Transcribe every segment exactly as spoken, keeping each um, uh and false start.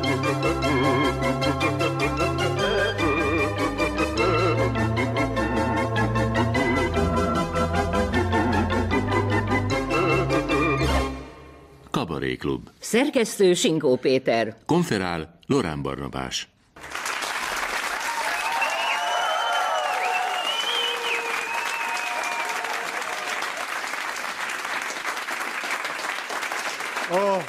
Kabaréklub. Szerkesztő Sinkó Péter. Konferál Lorán Barnabás. Oh.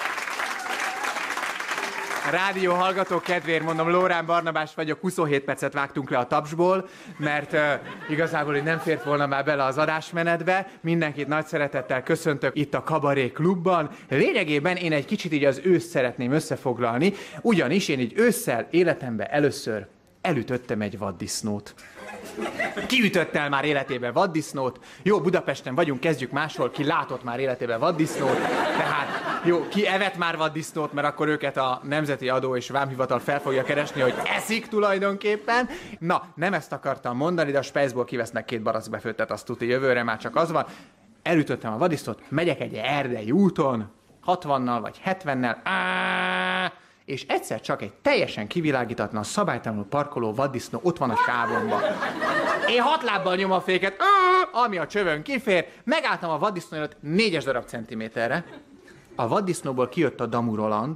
Rádió hallgatók kedvéért mondom, Lorán Barnabás vagyok, huszonhét percet vágtunk le a tapsból, mert uh, igazából így nem fért volna már bele az adásmenetbe. Mindenkit nagy szeretettel köszöntök itt a Kabaré Klubban. Lényegében én egy kicsit így az őszt szeretném összefoglalni, ugyanis én így ősszel életemben először elütöttem egy vaddisznót. Ki ütött el már életében vaddisznót? Jó, Budapesten vagyunk, kezdjük máshol, ki látott már életében vaddisznót, tehát jó, ki evett már vaddisznót, mert akkor őket a Nemzeti Adó és Vámhivatal fel fogja keresni, hogy eszik tulajdonképpen. Na, nem ezt akartam mondani, de a spejzból kivesznek két barack befőttet, azt tuti, jövőre már csak az van. Elütöttem a vaddisznót, megyek egy erdei úton, hatvannal vagy hetvennel, áááá, és egyszer csak egy teljesen kivilágítatlan, szabálytalanul parkoló vaddisznó ott van a sávomban. Én hat lábbal nyom a féket, ami a csövön kifér, megálltam a vaddisznó előtt négyes darab centiméterre. A vaddisznóból kijött a Damu Roland,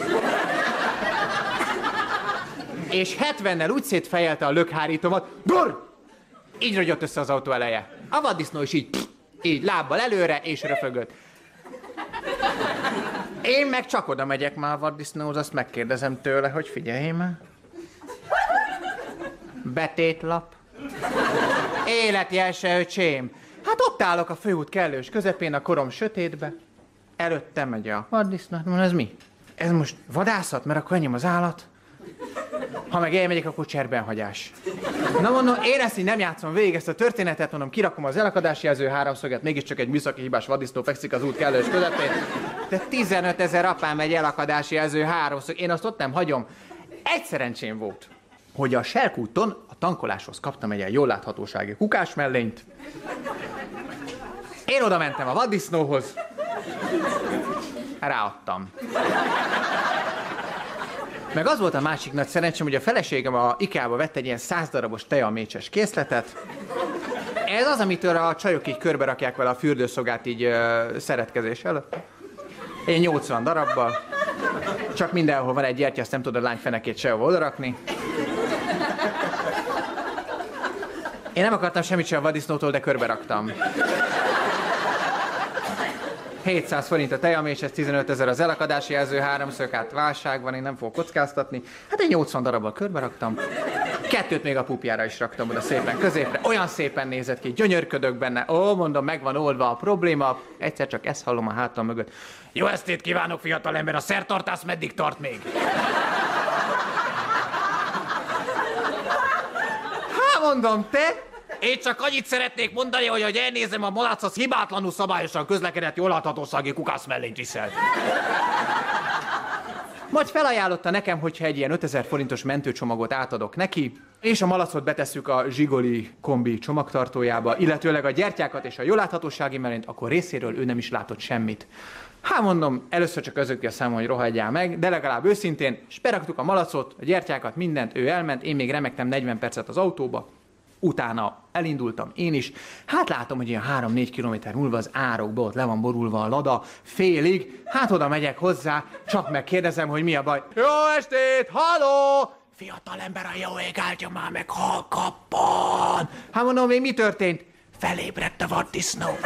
és hetvennel úgy szétfejelte a lökhárítómat, dur! Így rogyott össze az autó eleje. A vaddisznó is így, pff, így lábbal előre, és röfögött. Én meg csak oda megyek már a vaddisznóhoz, azt megkérdezem tőle, hogy figyelj már. Betétlap. Életjelse, öcsém. Hát ott állok a főút kellős közepén, a korom sötétbe. Előttem megy a vaddisznó. Mondom, ez mi? Ez most vadászat, mert akkor enyém az állat. Ha meg elmegyek, akkor cserbenhagyás. Na mondom, én ezt így nem játszom végig ezt a történetet, mondom, kirakom az elakadási jelző háromszöget, mégiscsak egy műszaki hibás vaddisznó fekszik az út kellős közepén. De tizenötezer apám megy elakadási jelző háromszög, én azt ott nem hagyom. Egy szerencsém volt, hogy a Selkúton a tankoláshoz kaptam egy ilyen jól láthatósági kukás mellényt. Én oda mentem a vaddisznóhoz, ráadtam. Meg az volt a másik nagy szerencsém, hogy a feleségem a IKEA-ba vett egy ilyen száz darabos teamécses készletet. Ez az, amitől a csajok így körbe rakják vele a fürdőszogát így uh, szeretkezés előtt. Én nyolcvan darabbal. Csak mindenhol van egy gyertya, azt nem tudod a lány fenekét sehova odarakni. Én nem akartam semmit sem a vaddisznótól, de körbe raktam. hétszáz forint a tejamécses, tizenötezer az elakadási jelző háromszög, hát válság van, én nem fogok kockáztatni. Hát én nyolcvan darabbal körbe raktam. Kettőt még a pupjára is raktam oda szépen középre. Olyan szépen nézett ki, gyönyörködök benne. Ó, mondom, meg van oldva a probléma. Egyszer csak ezt hallom a hátam mögött. Jó estét kívánok, fiatalember, a szertartás meddig tart még? Hát mondom, te? Én csak annyit szeretnék mondani, hogy ahogy elnézem, a malac az hibátlanul szabályosan közlekedett, jól láthatósági kukász mellényt viselt. Majd felajánlotta nekem, hogyha egy ilyen ötezer forintos mentőcsomagot átadok neki, és a malacot betesszük a Zsigoli kombi csomagtartójába, illetőleg a gyertyákat és a jól láthatósági mellényt, akkor részéről ő nem is látott semmit. Hát mondom, először csak közötti a számon, hogy rohadjál meg, de legalább őszintén, és beraktuk a malacot, a gyertyákat, mindent, ő elment, én még remegtem negyven percet az autóba. Utána elindultam én is. Hát látom, hogy ilyen három-négy kilométer múlva az árokba ott le van borulva a lada, félig. Hát oda megyek hozzá, csak megkérdezem, hogy mi a baj. Jó estét, halló! Fiatal ember, a jó ég áldja már meg, halkappan! Hát mondom, még mi történt? Felébredt a vaddisznó.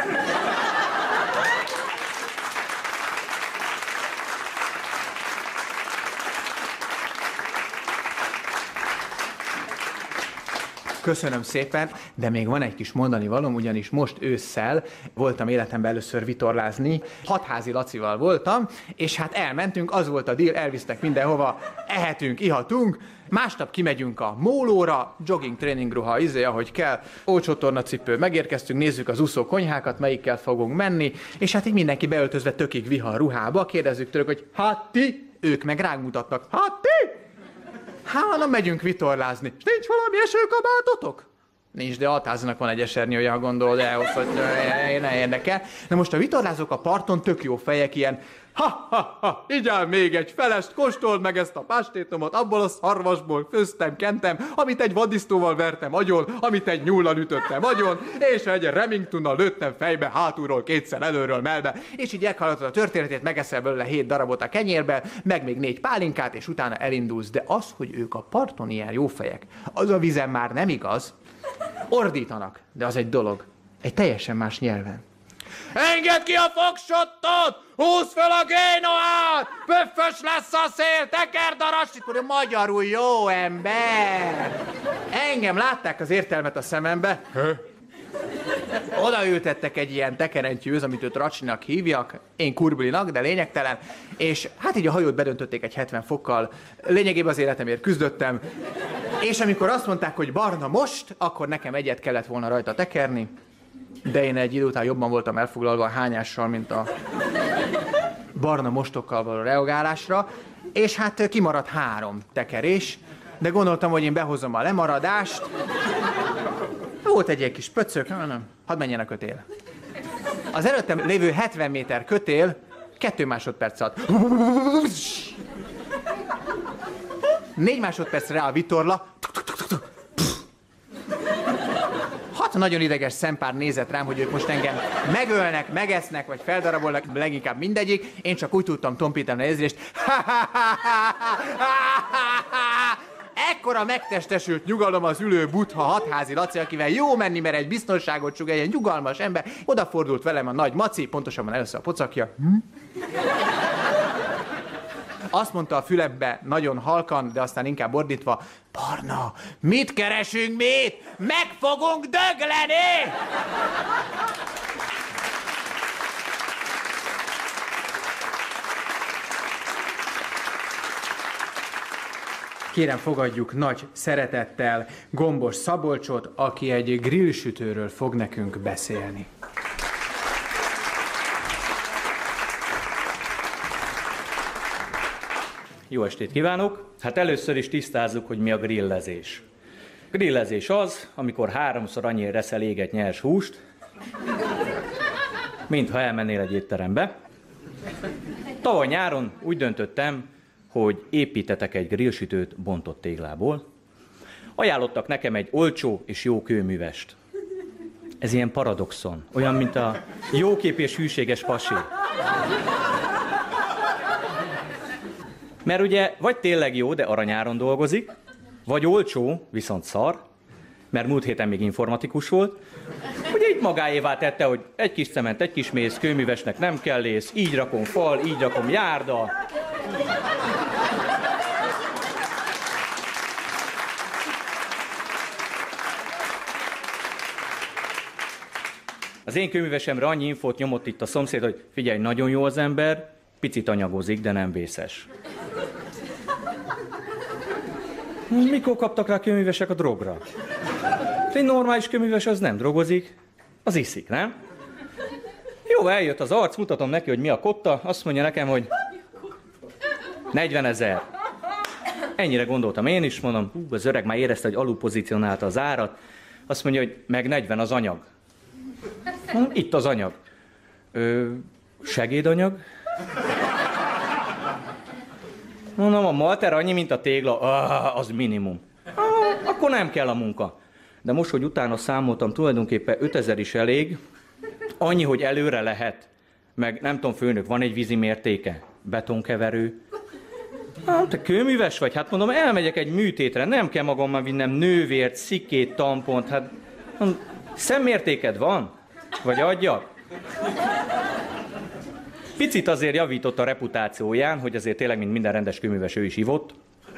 Köszönöm szépen, de még van egy kis mondani valóm, ugyanis most ősszel voltam életemben először vitorlázni, Hatházi Lacival voltam, és hát elmentünk, az volt a deal, elvisztek mindenhova, ehetünk, ihatunk, másnap kimegyünk a mólóra, jogging, tréningruha, izé, ahogy kell, olcsó tornacipő, megérkeztünk, nézzük az úszó konyhákat, melyikkel fogunk menni, és hát így mindenki beöltözve tökig vihar ruhába, kérdezzük tőlük, hogy hát ti, ők meg ránk mutatnak, hát ti! Hát, na, megyünk vitorlázni. És nincs valami esőkabátotok? Nincs, de Altházának van egy esernyője, ha gondolod el, hogy ne érdekel. Na most a vitorlázók a parton tök jó fejek, ilyen ha, ha, ha, igyál még egy felest, kóstold meg ezt a pástétomot, abból a szarvasból főztem, kentem, amit egy vadisztóval vertem agyon, amit egy nyúllal ütöttem agyon, és egy Remingtonnal lőttem fejbe, hátulról, kétszer előről, melbe, és így elhallgatod a történetét, megeszel belőle hét darabot a kenyérbe, meg még négy pálinkát, és utána elindulsz. De az, hogy ők a parton ilyen jó fejek, az a vizen már nem igaz. Ordítanak, de az egy dolog, egy teljesen más nyelven. Engedd ki a fogsottot! Húzd fel a génoát! Pöffös lesz a szél! Tekerd a rassit! Mondja, magyarul jó ember! Engem látták az értelmet a szemembe. Oda ültettek egy ilyen tekerentyűhöz, amit őt Racsinak hívjak, én Kurblinak, de lényegtelen, és hát így a hajót bedöntötték egy hetven fokkal, lényegében az életemért küzdöttem, és amikor azt mondták, hogy Barna most, akkor nekem egyet kellett volna rajta tekerni, de én egy idő után jobban voltam elfoglalva a hányással, mint a barna mostokkal való reagálásra, és hát kimaradt három tekerés, de gondoltam, hogy én behozom a lemaradást. Volt egy, egy kis pöccök, nem, nem, hadd menjen a kötél. Az előttem lévő hetven méter kötél kettő másodperc alatt. Négy másodpercre rá a vitorla. Hat nagyon ideges szempár nézett rám, hogy ők most engem megölnek, megesznek, vagy feldarabolnak, leginkább mindegyik. Én csak úgy tudtam tompítani a nézést. Ekkora megtestesült nyugalom az ülő Buddha Hatházi Laci, akivel jó menni, mert egy biztonságot sug, egy ilyen nyugalmas ember. Odafordult velem a nagy maci, pontosabban először a pocakja. Hm? Azt mondta a fülembe nagyon halkan, de aztán inkább ordítva, Barna, mit keresünk mi itt? Meg fogunk dögleni! Kérem, fogadjuk nagy szeretettel Gombos Szabolcsot, aki egy grillsütőről fog nekünk beszélni. Jó estét kívánok! Hát először is tisztázzuk, hogy mi a grillezés. Grillezés az, amikor háromszor annyira reszel éget nyers húst, mintha elmennél egy étterembe. Tavaly nyáron úgy döntöttem, hogy építetek egy grillsütőt bontott téglából. Ajánlottak nekem egy olcsó és jó kőművest. Ez ilyen paradoxon, olyan, mint a jókép és hűséges pasi. Mert ugye vagy tényleg jó, de aranyáron dolgozik, vagy olcsó, viszont szar, mert múlt héten még informatikus volt. Ugye itt magáévá tette, hogy egy kis cement, egy kis mész, kőművesnek nem kell lész, így rakom fal, így rakom járda. Az én kőművesemre annyi infót nyomott itt a szomszéd, hogy figyelj, nagyon jó az ember, picit anyagozik, de nem vészes. Mikor kaptak rá kőművesek a drogra? Egy normális kőműves az nem drogozik, az iszik, nem? Jó, eljött az arc, mutatom neki, hogy mi a kotta, azt mondja nekem, hogy negyvenezer. Ennyire gondoltam én is, mondom, hú, az öreg már érezte, hogy alulpozícionálta az árat. Azt mondja, hogy meg negyven az anyag. Mondom, itt az anyag. Ö, segédanyag? Mondom, a malter annyi, mint a tégla, ah, az minimum. Ah, akkor nem kell a munka. De most, hogy utána számoltam, tulajdonképpen ötezer is elég, annyi, hogy előre lehet. Meg nem tudom, főnök, van egy vízi mértéke, betonkeverő. Ah, te kőműves vagy? Hát mondom, elmegyek egy műtétre, nem kell magammal vinnem nővért, szikkét, tampont, hát mondom, szemmértéked van? Vagy adjak? Picit azért javított a reputációján, hogy azért tényleg, mint minden rendes kőműves, ő is ivott.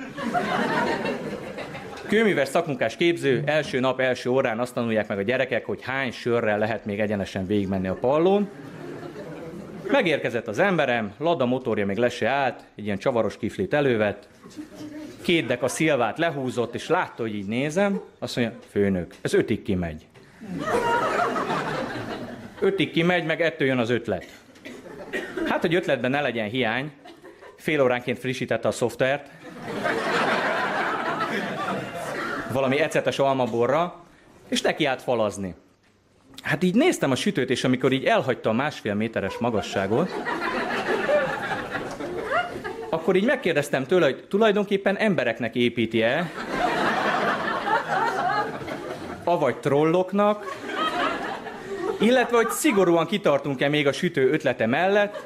Kőműves szakmunkás képző, első nap, első órán azt tanulják meg a gyerekek, hogy hány sörrel lehet még egyenesen végigmenni a pallón. Megérkezett az emberem, Lada motorja még le se állt, egy ilyen csavaros kiflit elővett, két dek a szilvát lehúzott, és látta, hogy így nézem, azt mondja, főnök, ez ötig kimegy. Ötig kimegy, meg ettől jön az ötlet. Hát, hogy ötletben ne legyen hiány, fél óránként frissítette a szoftvert, valami ecetes almaborra, és neki állt falazni. Hát így néztem a sütőt, és amikor így elhagyta a másfél méteres magasságot, akkor így megkérdeztem tőle, hogy tulajdonképpen embereknek építi-e, avagy trolloknak, illetve, hogy szigorúan kitartunk-e még a sütő ötlete mellett,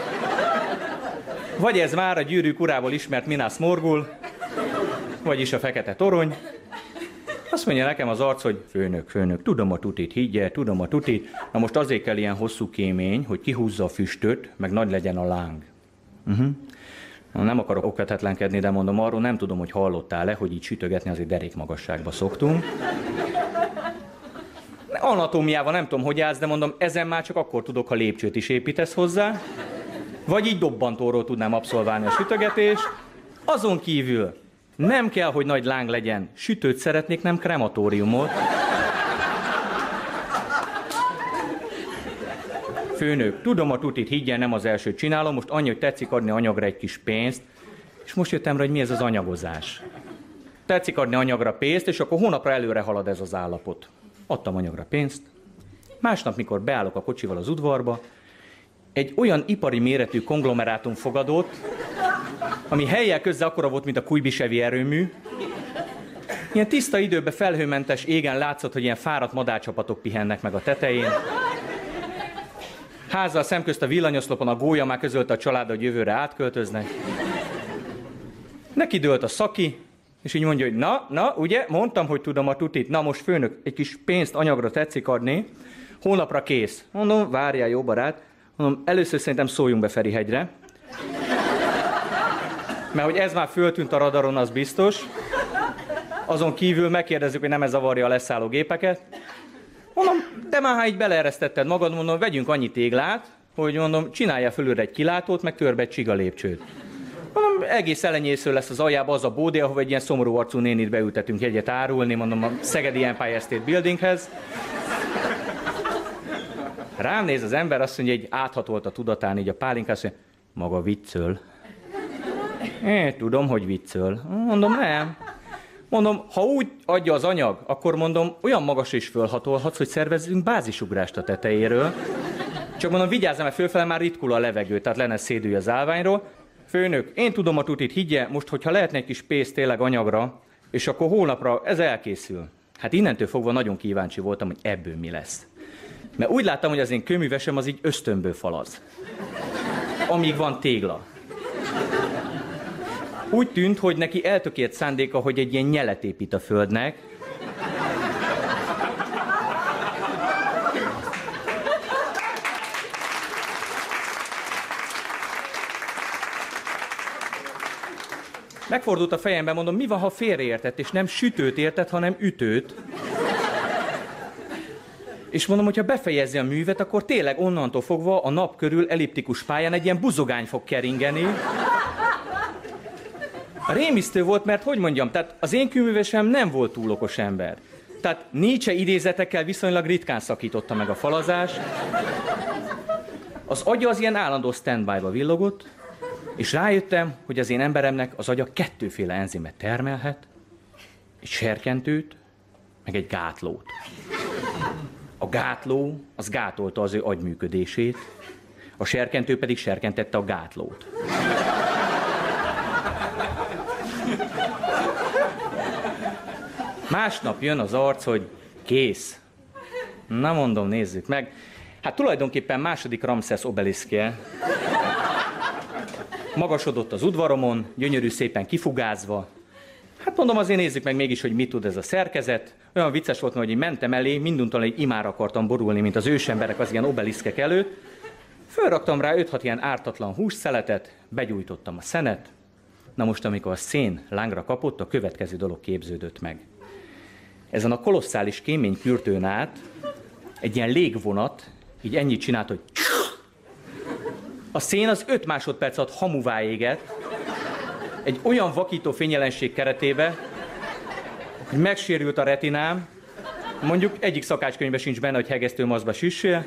vagy ez már a Gyűrűk urából ismert Minas Morgul, vagyis a Fekete Torony. Azt mondja nekem az arc, hogy főnök, főnök, tudom a tutit, higgye, tudom a tutit. Na most azért kell ilyen hosszú kémény, hogy kihúzza a füstöt, meg nagy legyen a láng. Uh-huh. Na, nem akarok okvetetlenkedni, de mondom, arról nem tudom, hogy hallottál-e, hogy így sütögetni azért derék magasságba szoktunk. Anatómiával nem tudom, hogy állsz, de mondom, ezen már csak akkor tudok, ha lépcsőt is építesz hozzá, vagy így dobbantóról tudnám abszolválni a sütögetést. Azon kívül nem kell, hogy nagy láng legyen. Sütőt szeretnék, nem krematóriumot. Főnök, tudom a tutit, higgyen, nem az elsőt csinálom, most annyi, hogy tetszik adni anyagra egy kis pénzt, és most jöttem rá, hogy mi ez az anyagozás. Tetszik adni anyagra pénzt, és akkor hónapra előre halad ez az állapot. Adtam anyagra pénzt. Másnap, mikor beállok a kocsival az udvarba, egy olyan ipari méretű konglomerátum fogadott, ami hellyel közze akkora volt, mint a Kujbisevi erőmű. Ilyen tiszta időben felhőmentes égen látszott, hogy ilyen fáradt madárcsapatok pihennek meg a tetején. Házzal szemközt a villanyoszlopon a gólya már közölte a család, hogy jövőre átköltöznek. Neki dőlt a szaki, és így mondja, hogy na, na, ugye, mondtam, hogy tudom a tutit. Na most főnök, egy kis pénzt anyagra tetszik adni, hónapra kész. Mondom, várjál, jó barát. Mondom, először szerintem szóljunk be Ferihegyre. Mert hogy ez már föltűnt a radaron, az biztos. Azon kívül megkérdezzük, hogy nem ez zavarja a leszálló gépeket. Mondom, de már ha így beleeresztetted magad, mondom, vegyünk annyi téglát, hogy mondom, csinálja fölülre egy kilátót, meg körbe egy csiga lépcsőt. Mondom, egész elenyésző lesz az aljába az a bódé, ahova egy ilyen szomorú arcú nénit beültetünk egyet árulni, mondom, a Szegedi Empire State Buildinghez. Rám néz az ember, azt mondja, hogy áthatolt a tudatán, így a pálinkát, azt mondja, maga viccöl. É, tudom, hogy viccöl. Mondom, nem. Mondom, ha úgy adja az anyag, akkor mondom, olyan magas is fölhatolhatsz, hogy szervezzünk bázisugrást a tetejéről. Csak mondom, vigyázzam, mert fölfele már ritkul a levegő, tehát lenne szédülj az állványról. Főnök, én tudom a tutit, higgye, most, hogyha lehetne egy kis pénz tényleg anyagra, és akkor hónapra ez elkészül. Hát innentől fogva nagyon kíváncsi voltam, hogy ebből mi lesz. Mert úgy láttam, hogy az én kőművesem az így ösztönből falaz. Amíg van tégla. Úgy tűnt, hogy neki eltökélt szándéka, hogy egy ilyen nyelet épít a földnek. Megfordult a fejembe, mondom, mi van, ha félreértett, és nem sütőt értett, hanem ütőt. És mondom, hogyha befejezi a művet, akkor tényleg onnantól fogva a nap körül elliptikus pályán egy ilyen buzogány fog keringeni. Rémisztő volt, mert hogy mondjam, tehát az én kőművesem nem volt túl okos ember. Tehát Nietzsche idézetekkel viszonylag ritkán szakította meg a falazás. Az agya az ilyen állandó standby-ba villogott, és rájöttem, hogy az én emberemnek az agya kettőféle enzimet termelhet, egy serkentőt, meg egy gátlót. A gátló az gátolta az ő agyműködését, a serkentő pedig serkentette a gátlót. Másnap jön az arc, hogy kész. Na mondom, nézzük meg. Hát tulajdonképpen második Ramszesz obeliszkje. Magasodott az udvaromon, gyönyörű szépen kifugázva. Hát mondom, azért nézzük meg mégis, hogy mit tud ez a szerkezet. Olyan vicces volt, hogy én mentem elé, minduntal egy imára akartam borulni, mint az ősemberek az ilyen obeliszkek előtt. Fölraktam rá öt-hat ilyen ártatlan hússzeletet, begyújtottam a szenet. Na most, amikor a szén lángra kapott, a következő dolog képződött meg. Ezen a kolosszális kémény kürtőn át egy ilyen légvonat így ennyit csinált, hogy a szén az öt másodperc alatt hamuvá égett, egy olyan vakító fényjelenség keretébe, hogy megsérült a retinám, mondjuk egyik szakácskönyvben sincs benne, hogy hegesztőmaszkba süssél.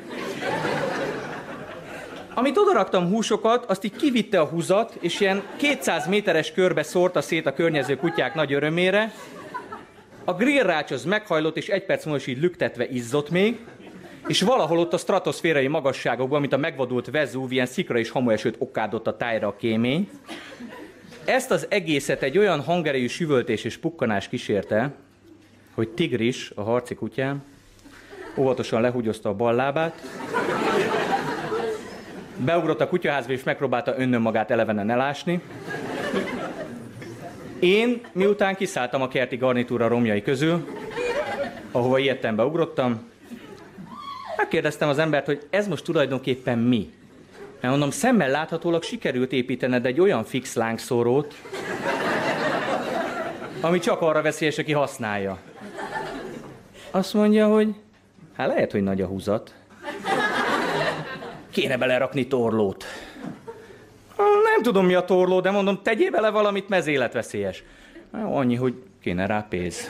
Amit odaraktam húsokat, azt így kivitte a húzat, és ilyen kétszáz méteres körbe szórta szét a környező kutyák nagy örömére, A grillrács az meghajlott, és egy perc múlva is így lüktetve izzott még, és valahol ott a stratoszférai magasságokban, mint a megvadult Vezúv, ilyen szikra és hamuesőt okádott a tájra a kémény. Ezt az egészet egy olyan hangerejű süvöltés és pukkanás kísérte, hogy Tigris, a harci kutyám, óvatosan lehúgyozta a bal lábát, beugrott a kutyaházba és megpróbálta önnön magát elevenen elásni. Én, miután kiszálltam a kerti garnitúra romjai közül, ahova ilyetten beugrottam, megkérdeztem az embert, hogy ez most tulajdonképpen mi. Mert mondom, szemmel láthatólag sikerült építened egy olyan fix lángszórót, ami csak arra veszélyes, aki használja. Azt mondja, hogy hát lehet, hogy nagy a húzat. Kéne belerakni torlót. Nem tudom, mi a torló, de mondom, tegyél bele valamit, mert ez életveszélyes. Annyi, hogy kéne rá pénz.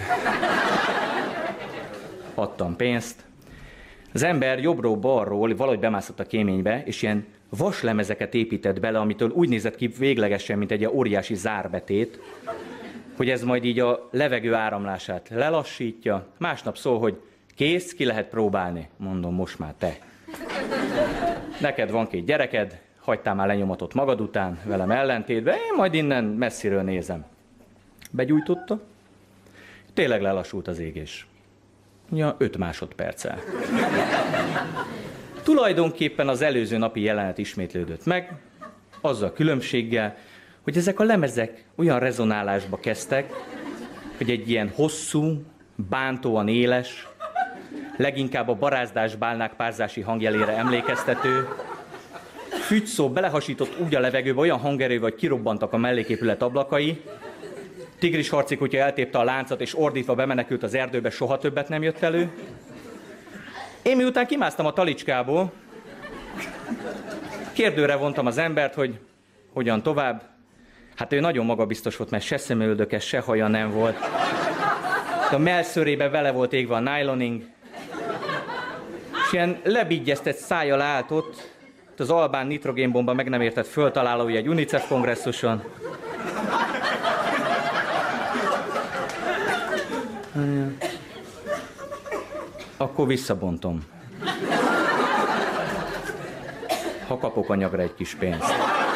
Adtam pénzt. Az ember jobbról-balról valahogy bemászott a kéménybe, és ilyen vaslemezeket épített bele, amitől úgy nézett ki véglegesen, mint egy óriási zárbetét, hogy ez majd így a levegő áramlását lelassítja. Másnap szól, hogy kész, ki lehet próbálni. Mondom, most már te. Neked van két gyereked, hagytál már lenyomatot magad után, velem ellentétben, én majd innen messziről nézem. Begyújtotta, tényleg lelassult az égés. Ja, öt másodperccel. Tulajdonképpen az előző napi jelenet ismétlődött meg, azzal a különbséggel, hogy ezek a lemezek olyan rezonálásba kezdtek, hogy egy ilyen hosszú, bántóan éles, leginkább a barázdás bálnák párzási hangjelére emlékeztető, fügyszó belehasított úgy a levegőbe, olyan hangerővel, hogy kirobbantak a melléképület ablakai, Tigris harci kutya eltépte a láncot, és ordítva bemenekült az erdőbe, soha többet nem jött elő. Én miután kimásztam a talicskából, kérdőre vontam az embert, hogy hogyan tovább. Hát ő nagyon magabiztos volt, mert se szemöldöke, se haja nem volt. A mellszörébe vele volt égve a nyloning, és ilyen lebigyeztett szájjal állt ott, az albán nitrogénbomba meg nem értett föltalálója egy UNICEF kongresszuson. Akkor visszabontom. Ha kapok anyagra egy kis pénzt.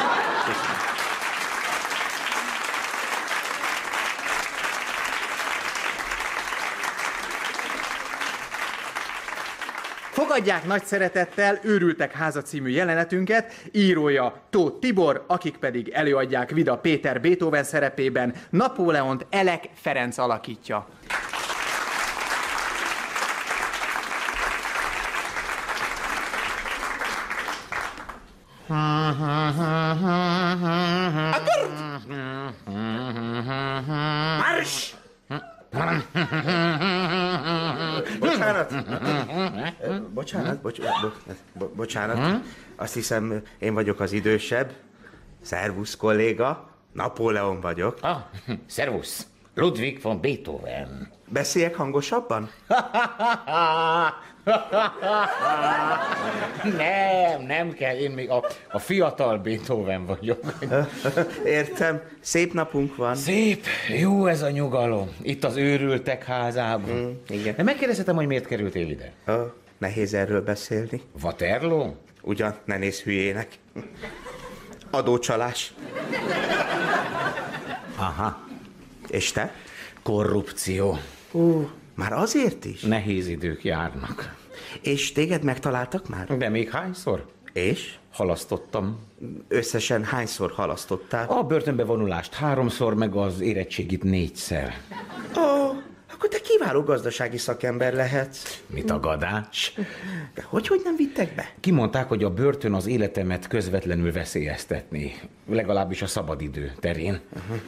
Fogadják nagy szeretettel Őrültek háza című jelenetünket, írója Tóth Tibor, akik pedig előadják Vida Péter Beethoven szerepében, Napóleont Elek Ferenc alakítja. Mars! Bocsánat. Bocsánat, bocs, bo, bocsánat. Azt hiszem, én vagyok az idősebb. Szervusz, kolléga. Napóleon vagyok. Ah, szervusz. Ludwig von Beethoven. Beszéljek hangosabban? Nem, nem kell, én még a, a fiatal Beethoven vagyok. Értem, szép napunk van. Szép, jó ez a nyugalom. Itt az Őrültek házában. Mm, igen. De megkérdezhetem, hogy miért kerültél ide? Oh, nehéz erről beszélni. Waterloo? Ugyan, ne nézz hülyének. Adócsalás. Aha. És te? Korrupció. Uh, már azért is? Nehéz idők járnak. És téged megtaláltak már? De még hányszor? És? Halasztottam. Összesen hányszor halasztottál? A börtönbe vonulást háromszor, meg az érettségit négyszer. Ó, oh, akkor te kiváló gazdasági szakember lehetsz. Mi tagadás? De hogy, hogy nem vittek be? Kimondták, hogy a börtön az életemet közvetlenül veszélyeztetné. Legalábbis a szabadidő terén. Uh-huh.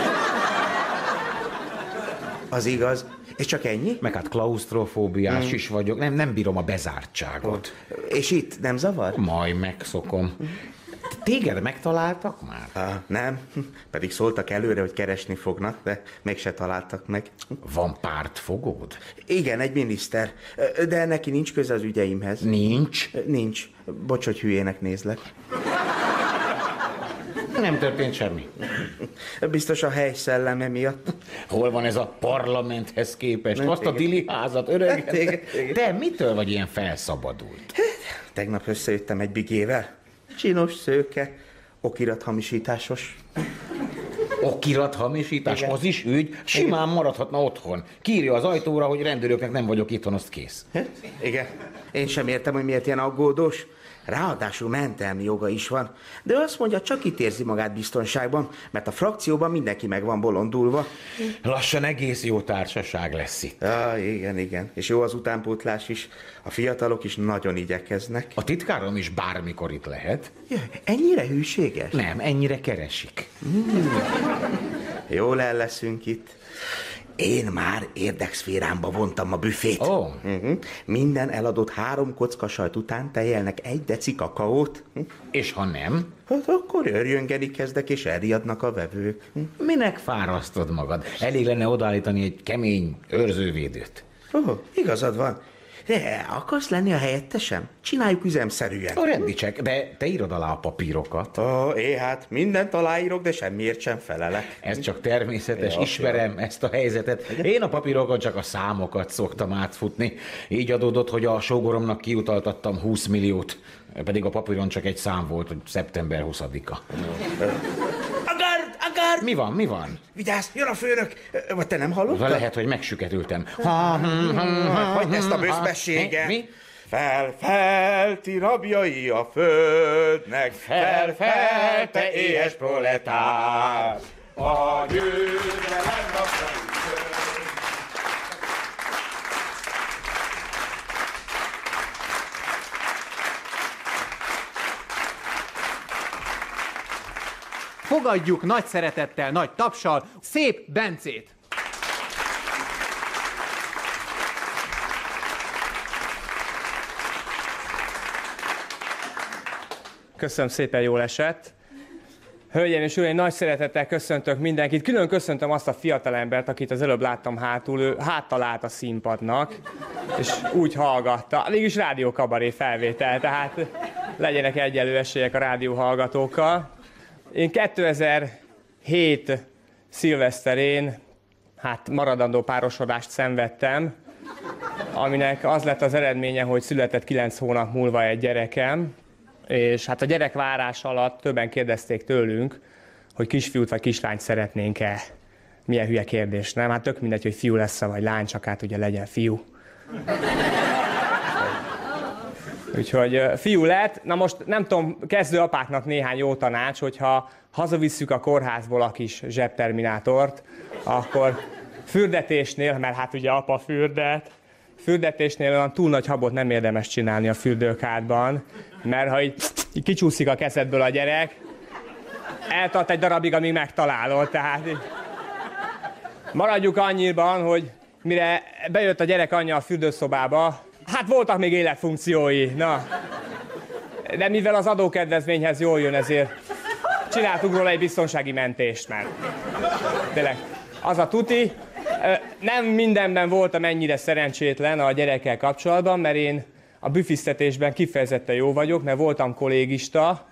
Az igaz. És csak ennyi? Meg hát klausztrofóbiás mm. is vagyok. Nem, nem bírom a bezártságot. Oh. És itt nem zavar? Majd megszokom. Téged megtaláltak már? Ah, nem. Pedig szóltak előre, hogy keresni fognak, de mégse találtak meg. Van pártfogód? Igen, egy miniszter. De neki nincs köze az ügyeimhez. Nincs? Nincs. Bocs, hogy hülyének nézlek. Nem történt semmi. Biztos a hely szelleme miatt. Hol van ez a parlamenthez képest? Nem, Azt a téged. dili házat, öreg. Téged, téged. Te mitől vagy ilyen felszabadult? Tegnap összejöttem egy bigével. Csinos, szőke, okirathamisításos. Okirathamisítás, Igen. az is ügy, simán maradhatna otthon. Kírja az ajtóra, hogy rendőröknek nem vagyok itthon, azt kész. Igen. Én sem értem, hogy miért ilyen aggódós. Ráadásul mentelmi joga is van. De ő azt mondja, csak itt érzi magát biztonságban, mert a frakcióban mindenki meg van bolondulva. Lassan egész jó társaság lesz itt. Ja, igen, igen. És jó az utánpótlás is. A fiatalok is nagyon igyekeznek. A titkárom is bármikor itt lehet. Ja, ennyire hűséges? Nem, ennyire keresik. Jól el leszünk itt. Én már érdekszférámba vontam a büfét. Ó. Oh. Uh-huh. Minden eladott három kocka sajt után tejelnek egy deci kakaót. És ha nem? Hát akkor örjöngeni kezdek, és elriadnak a vevők. Minek fárasztod magad? Elég lenne odaállítani egy kemény őrzővédőt. Ó, oh, igazad van. De akarsz lenni a helyettesem? Csináljuk üzemszerűen. A rendicsek, de te írod alá a papírokat. Ó, oh, é, hát mindent aláírok, de semmiért sem felelek. Ez csak természetes, Ja, ismerem ezt a helyzetet. Én a papírokon csak a számokat szoktam átfutni. Így adódott, hogy a sógoromnak kiutaltattam húsz milliót, pedig a papíron csak egy szám volt, hogy szeptember huszadika. Agárd, agárd! Mi van, mi van? Vigyázz, jön a főnök! Vagy te nem hallottad? Lehet, hogy megsüketültem. Hagyd ezt a bőszbességet! Mi? Fel, fel, ti rabjai a földnek, fel, fel, te éhes proletár! A győzelem napjai föld. Fogadjuk nagy szeretettel, nagy tapssal Szép Bencét! Köszönöm szépen, jól esett. Hölgyeim és uraim, nagy szeretettel köszöntök mindenkit. Külön köszöntöm azt a fiatalembert, akit az előbb láttam hátul, ő háttal állt a színpadnak, és úgy hallgatta. Mégis rádiókabaré felvétel, tehát legyenek egyenlő esélyek a rádióhallgatókkal. Én kétezer-hét szilveszterén hát maradandó párosodást szenvedtem, aminek az lett az eredménye, hogy született kilenc hónap múlva egy gyerekem, és hát a gyerekvárás alatt többen kérdezték tőlünk, hogy kisfiút vagy kislányt szeretnénk-e. Milyen hülye kérdés, nem? Hát tök mindegy, hogy fiú lesz-e vagy lány, csak hát ugye legyen fiú. Úgyhogy fiú lett. Na most nem tudom, kezdő apáknak néhány jó tanács, hogyha hazavisszük a kórházból a kis zsebterminátort, akkor fürdetésnél, mert hát ugye apa fürdet, fürdetésnél olyan túl nagy habot nem érdemes csinálni a fürdőkádban, mert ha így, így kicsúszik a kezedből a gyerek, eltart egy darabig, amíg megtalálod, tehát így. Maradjuk annyiban, hogy mire bejött a gyerek anyja a fürdőszobába, hát voltak még életfunkciói, na. De mivel az adókedvezményhez jól jön, ezért csináltuk róla egy biztonsági mentést, mert tényleg az a tuti. Nem mindenben voltam ennyire szerencsétlen a gyerekkel kapcsolatban, mert én a büfisztetésben kifejezetten jó vagyok, mert voltam kollégista,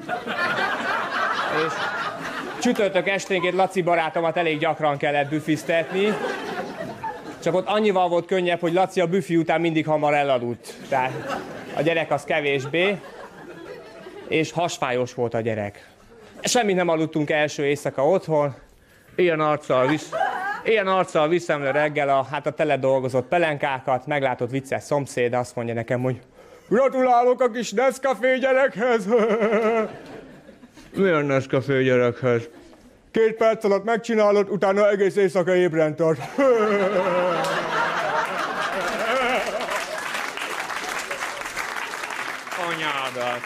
és csütörtök esténként Laci barátomat elég gyakran kellett büfisztetni, csak ott annyival volt könnyebb, hogy Laci a büfi után mindig hamar elaludt, tehát a gyerek az kevésbé, és hasfájos volt a gyerek. Semmit nem aludtunk első éjszaka otthon, ilyen arccal visz... Ilyen arccal viszem le reggel a, hát a tele dolgozott pelenkákat, meglátott vicces szomszéd, azt mondja nekem, hogy gratulálok a kis Nescafé gyerekhez. Milyen Nescafé gyerekhez? Két perc alatt megcsinálod, utána egész éjszaka ébren tart. Anyádat.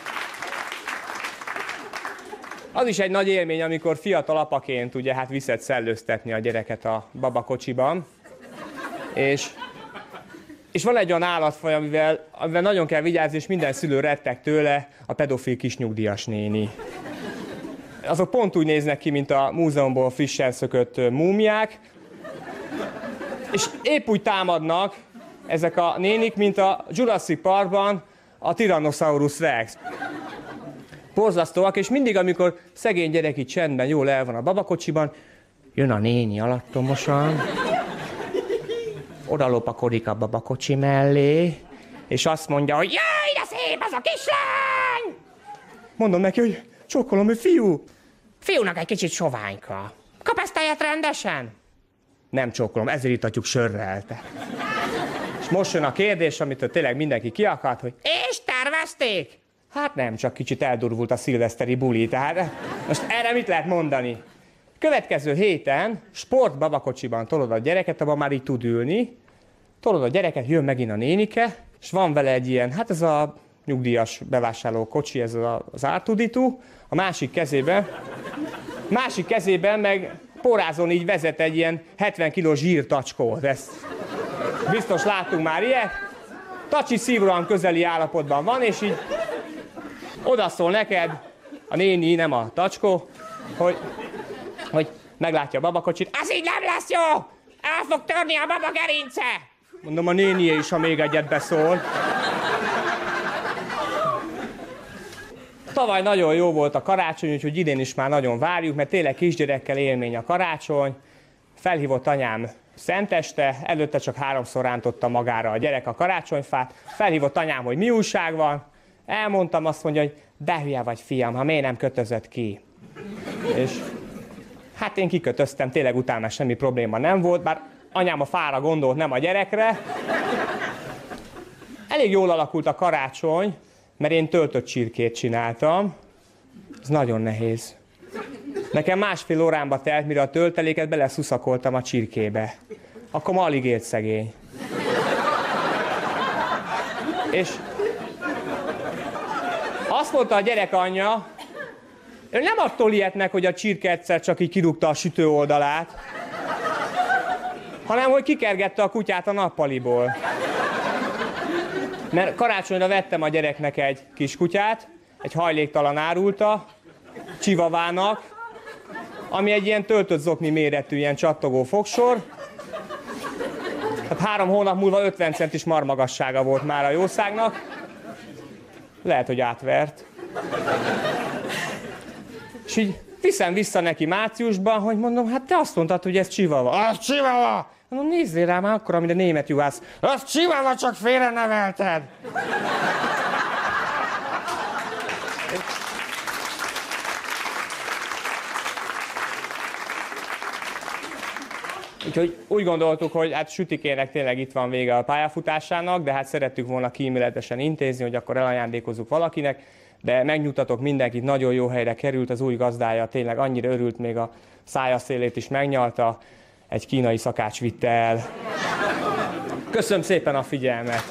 Az is egy nagy élmény, amikor fiatal apaként ugye hát viszed szellőztetni a gyereket a babakocsiban. És, és van egy olyan állatfaj, amivel, amivel nagyon kell vigyázni, és minden szülő retteg tőle, a pedofil kis nyugdíjas néni. Azok pont úgy néznek ki, mint a múzeumból frissen szökött múmiák, és épp úgy támadnak ezek a nénik, mint a Jurassic Parkban a Tyrannosaurus Rex. Borzasztóak, és mindig, amikor szegény gyerek itt csendben jól el van a babakocsiban, jön a néni alattomosan, oda lopakodik a babakocsi mellé, és azt mondja, hogy jaj, de szép az a kislány! Mondom neki, hogy csókolom, hogy fiú. Fiúnak egy kicsit soványka. Kap ezt tejet rendesen? Nem csókolom, ezért itatjuk sörrel. Te. És most jön a kérdés, amitől tényleg mindenki ki akart, hogy és tervezték? Hát nem, csak kicsit eldurvult a szilveszteri buli, tehát most erre mit lehet mondani? Következő héten sport babakocsiban tolod a gyereket, abban már így tud ülni, tolod a gyereket, jön megint a nénike, és van vele egy ilyen, hát ez a nyugdíjas bevásárló kocsi, ez az ártuditú, a másik kezében, másik kezében meg porázon így vezet egy ilyen hetven kilós zsírtacskót, ezt biztos láttunk már ilyet. Tacsi szívóan közeli állapotban van, és így odaszól neked, a néni, nem a tacskó, hogy, hogy meglátja a babakocsit, az így nem lesz jó! El fog törni a baba gerince! Mondom, a nénié is, ha még egyet beszól. Tavaly nagyon jó volt a karácsony, úgyhogy idén is már nagyon várjuk, mert tényleg kisgyerekkel élmény a karácsony. Felhívott anyám szenteste, előtte csak háromszor rántotta magára a gyerek a karácsonyfát. Felhívott anyám, hogy mi újság van. Elmondtam, azt mondja, hogy de hülye vagy fiam, ha miért nem kötözött ki. És hát én kikötöztem, tényleg utána semmi probléma nem volt, bár anyám a fára gondolt, nem a gyerekre. Elég jól alakult a karácsony, mert én töltött csirkét csináltam. Ez nagyon nehéz. Nekem másfél órámba telt, mire a tölteléket beleszuszakoltam a csirkébe. Akkor ma alig élt szegény. És azt mondta a gyerek anyja, ő nem attól ijedt meg, hogy a csirke egyszer csak így kirúgta a sütő oldalát, hanem hogy kikergette a kutyát a nappaliból. Mert karácsonyra vettem a gyereknek egy kis kutyát, egy hajléktalan árulta, csivavának, ami egy ilyen töltött zokni méretű, ilyen csattogó fogsor. Hát három hónap múlva ötven centis marmagassága volt már a jószágnak. Lehet, hogy átvert. És így viszem vissza neki márciusban, hogy mondom, hát te azt mondtad, hogy ez csivava. Az csivava! Mondom, nézzél rá már akkor, amire német juhász. Az csivava, csak félre nevelted! Úgyhogy úgy gondoltuk, hogy hát Sütikének tényleg itt van vége a pályafutásának, de hát szerettük volna kíméletesen intézni, hogy akkor elajándékozzuk valakinek, de megnyugtatok mindenkit, nagyon jó helyre került, az új gazdája tényleg annyira örült, még a szája szélét is megnyalta, egy kínai szakács vitte el. Köszönöm szépen a figyelmet!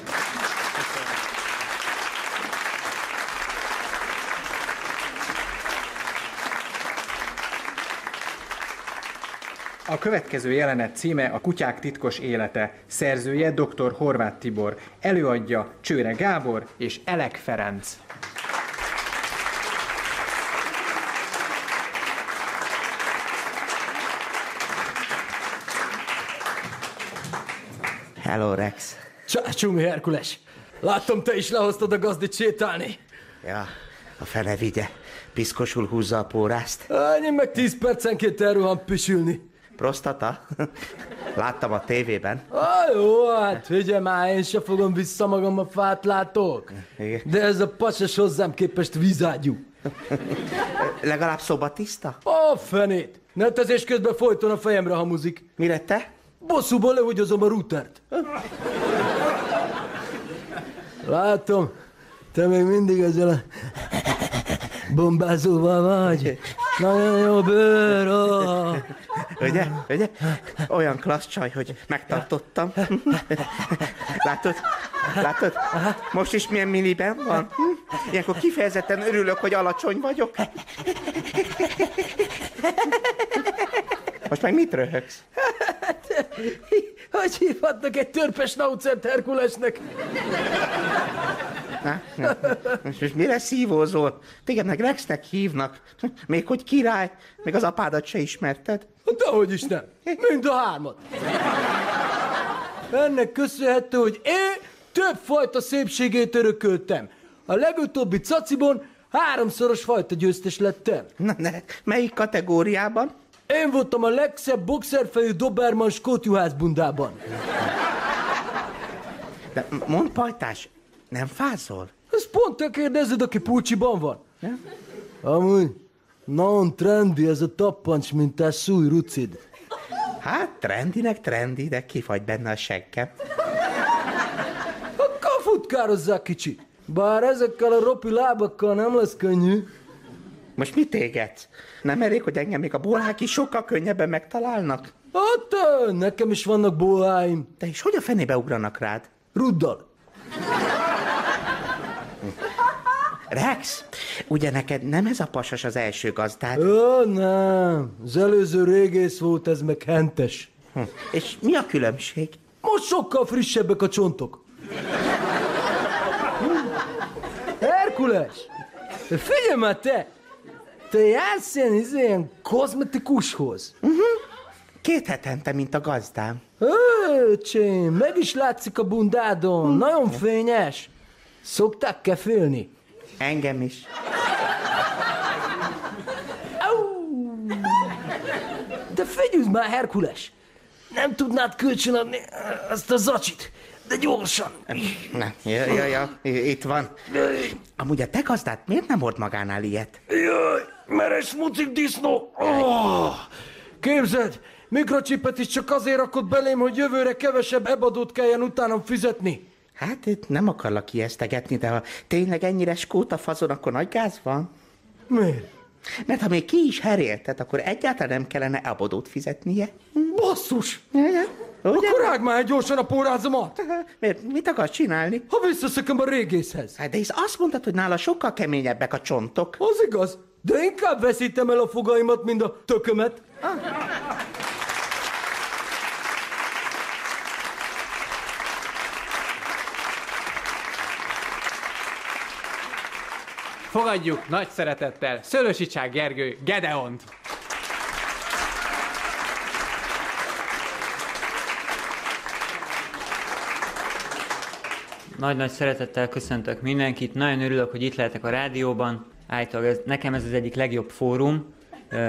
A következő jelenet címe a Kutyák titkos élete. Szerzője dr. Horváth Tibor. Előadja Csőre Gábor és Elek Ferenc. Hello, Rex. Csácsumi Herkules! Láttam, te is lehoztad a gazdit sétálni. Ja, a fene vigye. Piszkosul húzza a pórázt. Én meg tíz percenként elrohan pisülni. Prostata? Láttam a tévében. Ah, jó, hát figyelj már, én se fogom vissza magam, a fát látok. Igen. De ez a pacses hozzám képest vízágyú. Legalább szobatiszta? A fenét! Netezés közben folyton a fejemre hamuzik. Mire te? Bosszúból lehugyozom a routert. Látom, te még mindig ezzel a bombázóval vagy. Nagyon jó bőr, oh. Ugye? Ugye? Olyan klassz csaj, hogy megtartottam. Látod? Látod? Most is milyen miniben van. Ilyenkor kifejezetten örülök, hogy alacsony vagyok. Most meg mit röhögsz? Hogy hívhatnak egy törpes naucert Herkulesnek? Na, na. Most, most mire szívózol? Téged meg Rexnek hívnak. Még hogy király, még az apádat se ismerted. Dehogy is nem. Mind a hármat. Ennek köszönhető, hogy én több fajta szépségét örököltem. A legutóbbi cacibon Háromszoros fajta győztes lettem. Na ne, melyik kategóriában? Én voltam a legszebb boxerfejű Doberman skótjuhász bundában. De mondd, pajtás, nem fázol? Ezt pont te kérdezed, aki pulcsiban van. Ja? Amúgy, nagyon trendi ez a tappancs mintás szúj rucid. Hát, trendinek trendi, de kifagy benne a seggem. Akkor futkározzák kicsi. Bár ezekkel a ropi lábakkal nem lesz könnyű. Most mit égetsz? Nem elég, hogy engem még a bolhák is sokkal könnyebben megtalálnak? Hát, nekem is vannak bolháim. De és hogy a fenébe ugranak rád? Ruddal. Rex, ugye neked nem ez a pasas az első gazdád? Ó, nem. Az előző régész volt, ez meg hentes. Hm. És mi a különbség? Most sokkal frissebbek a csontok. Herkules! Figyelj már te! Te jársz ilyen, ilyen kozmetikushoz? Uh-huh. Két hetente, mint a gazdám. Öcsém, meg is látszik a bundádon. Uh-huh. Nagyon fényes. Szokták kefélni? Engem is. De figyelj már, Herkules! Nem tudnád kölcsönadni azt a zacsit, de gyorsan. Nem, ja, ja, ja, itt van. Amúgy a te gazdád miért nem hord magánál ilyet? Jaj, meres mucik disznó! Oh, képzeld, mikrocsipet is csak azért rakott belém, hogy jövőre kevesebb ebadót kelljen utánam fizetni. Hát itt nem akarlak ijesztegetni, de ha tényleg ennyire skóta fazon, akkor nagy gáz van. Miért? Mert ha még ki is herélted, akkor egyáltalán nem kellene abadót fizetnie. Basszus! Ja, ja. Ugye? Akkor rágd már gyorsan a pórázomat! Miért? Mit akarsz csinálni? Ha visszaszököm a régészhez. Hát de hisz azt mondtad, hogy nála sokkal keményebbek a csontok. Az igaz, de inkább veszítem el a fogaimat, mint a tökömet. Ah. Fogadjuk nagy szeretettel Szőlősicsák Gergő Gedeont. Nagy-nagy szeretettel köszöntök mindenkit. Nagyon örülök, hogy itt lehetek a rádióban. Állítólag ez, nekem ez az egyik legjobb fórum. Ö,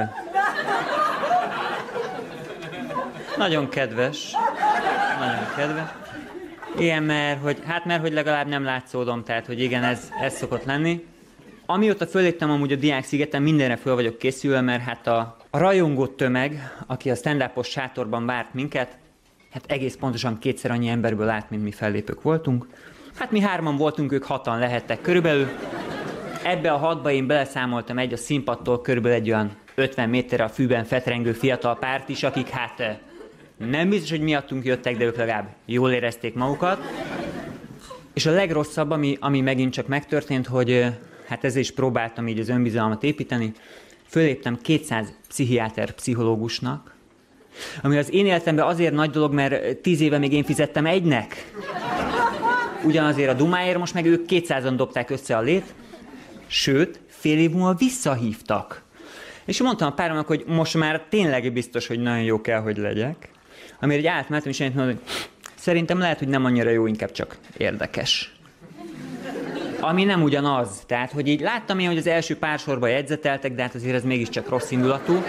nagyon kedves. Nagyon kedves. Igen, mert hogy, hát mert hogy legalább nem látszódom, tehát hogy igen, ez, ez szokott lenni. Amióta föléptem amúgy a Diákszigeten, mindenre föl vagyok készülve, mert hát a, a rajongó tömeg, aki a stand-upos sátorban várt minket, hát egész pontosan kétszer annyi emberből állt, mint mi fellépők voltunk. Hát mi hárman voltunk, ők hatan lehettek körülbelül. Ebbe a hatba én beleszámoltam egy a színpadtól körülbelül egy olyan ötven méterre a fűben fetrengő fiatal párt is, akik hát nem biztos, hogy miattunk jöttek, de ők legalább jól érezték magukat. És a legrosszabb, ami, ami megint csak megtörtént, hogy hát ezzel is próbáltam így az önbizalmat építeni, föléptem kétszáz pszichiáter pszichológusnak, ami az én életemben azért nagy dolog, mert tíz éve még én fizettem egynek. Ugyanazért a dumáért, most meg ők kétszázan dobták össze a lét, sőt, fél év múlva visszahívtak. És mondtam a páromnak, hogy most már tényleg biztos, hogy nagyon jó kell, hogy legyek. Amire egy átmentem, és én mondom, hogy szerintem lehet, hogy nem annyira jó, inkább csak érdekes. Ami nem ugyanaz. Tehát, hogy így láttam én, hogy az első pár sorban jegyzeteltek, de hát azért ez mégiscsak rossz indulatú.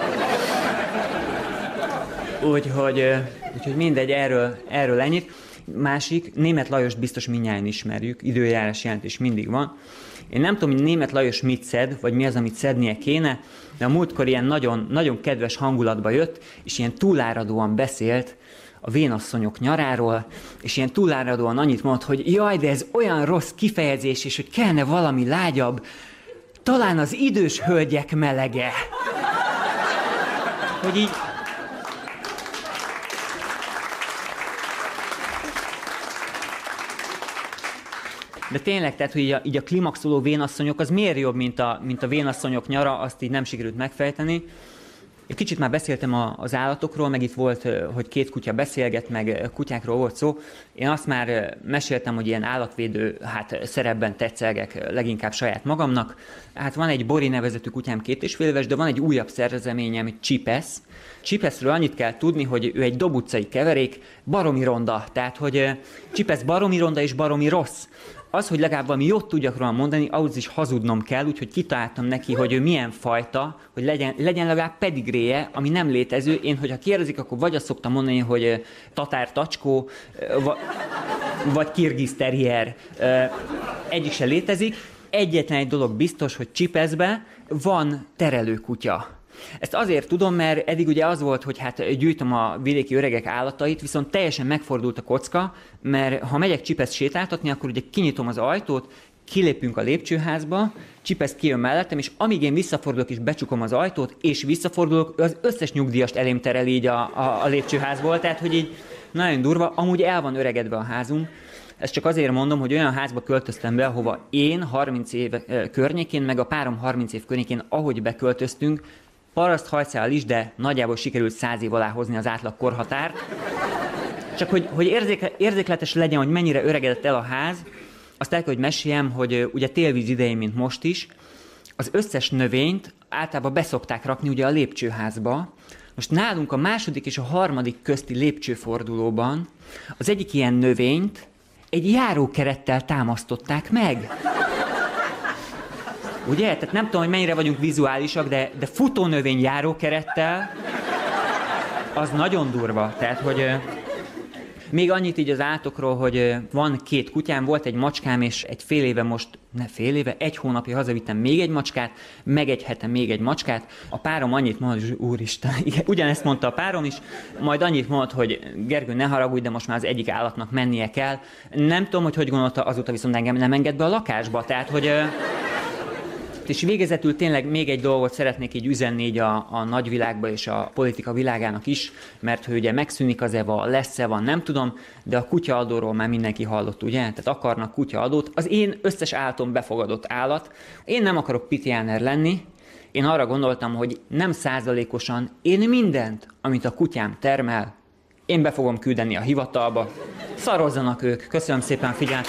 Úgyhogy, úgyhogy mindegy, erről, erről ennyit. Másik, Németh Lajost biztos mindnyájan ismerjük, időjárás jelentés mindig van. Én nem tudom, hogy Németh Lajos mit szed, vagy mi az, amit szednie kéne, de a múltkor ilyen nagyon, nagyon kedves hangulatba jött, és ilyen túláradóan beszélt a vénasszonyok nyaráról, és ilyen túláradóan annyit mondott, hogy jaj, de ez olyan rossz kifejezés, és hogy kellene valami lágyabb, talán az idős hölgyek melege. Hogy így... De tényleg, tehát, hogy így a, így a klimaxoló vénasszonyok, az miért jobb, mint a, mint a vénasszonyok nyara, azt így nem sikerült megfejteni. Egy kicsit már beszéltem a, az állatokról, meg itt volt, hogy két kutya beszélget, meg kutyákról volt szó. Én azt már meséltem, hogy ilyen állatvédő hát, szerepben tetszelgek leginkább saját magamnak. Hát van egy Bori nevezetű kutyám, két és fél éves, de van egy újabb szerzeményem, egy Csipesz. Csipeszről annyit kell tudni, hogy ő egy Dob utcai keverék, baromi ronda. Tehát, hogy Csipesz baromi ronda és baromi rossz. az, hogy legalább valami jót tudjak róla mondani, ahhoz is hazudnom kell, úgyhogy kitaláltam neki, hogy ő milyen fajta, hogy legyen, legyen legalább pedigréje, ami nem létező. Én, hogyha kérdezik, akkor vagy azt szoktam mondani, hogy tatár tacskó, vagy kirgiz terrier. Egyik se létezik. Egyetlen egy dolog biztos, hogy Csipeszbe van terelőkutya. Ezt azért tudom, mert eddig ugye az volt, hogy hát gyűjtöm a vidéki öregek állatait, viszont teljesen megfordult a kocka, mert ha megyek Csipeszt sétáltatni, akkor ugye kinyitom az ajtót, kilépünk a lépcsőházba, Csipeszt kijön mellettem, és amíg én visszafordulok és becsukom az ajtót, és visszafordulok, az összes nyugdíjast elém terel így a, a, a lépcsőházból, tehát hogy így nagyon durva, amúgy el van öregedve a házunk. Ezt csak azért mondom, hogy olyan házba költöztem be, ahova én harminc év környékén, meg a párom harminc év környékén, ahogy beköltöztünk, paraszthajszál is, de nagyjából sikerült száz év alá hozni az átlag korhatárt. Csak hogy, hogy érzéke, érzékletes legyen, hogy mennyire öregedett el a ház, azt el kell, hogy meséljem, hogy ugye télvíz idején, mint most is, az összes növényt általában beszokták rakni ugye a lépcsőházba. Most nálunk a második és a harmadik közti lépcsőfordulóban az egyik ilyen növényt egy járókerettel támasztották meg. Ugye? Tehát nem tudom, hogy mennyire vagyunk vizuálisak, de, de futónövény járókerettel az nagyon durva. Tehát, hogy még annyit így az állatokról, hogy van két kutyám, volt egy macskám, és egy fél éve most, ne fél éve, egy hónapja hazavittem még egy macskát, meg egy hete még egy macskát. A párom annyit mondott, hogy úristen, ugyanezt mondta a párom is, majd annyit mondott, hogy Gergő, ne haragudj, de most már az egyik állatnak mennie kell. Nem tudom, hogy hogy gondolta, azóta viszont engem nem enged be a lakásba, tehát, hogy... És végezetül tényleg még egy dolgot szeretnék így üzenni így a, a nagyvilágba és a politika világának is, mert hogy ugye megszűnik az EVA, lesz-e van, nem tudom, de a kutyaadóról már mindenki hallott, ugye? Tehát akarnak kutyaadót. Az én összes állatom befogadott állat. Én nem akarok pitjáner lenni, én arra gondoltam, hogy nem százalékosan én mindent, amit a kutyám termel, én be fogom küldeni a hivatalba. Szarozzanak ők. Köszönöm szépen a figyelmet.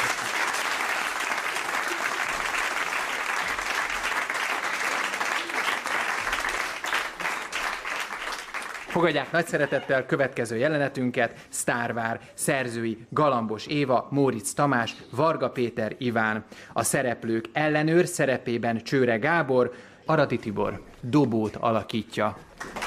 Fogadják nagy szeretettel következő jelenetünket, Sztárvár, szerzői Galambos Éva, Móricz Tamás, Varga Péter Iván. A szereplők ellenőr szerepében Csőre Gábor, Aradi Tibor Dobót alakítja.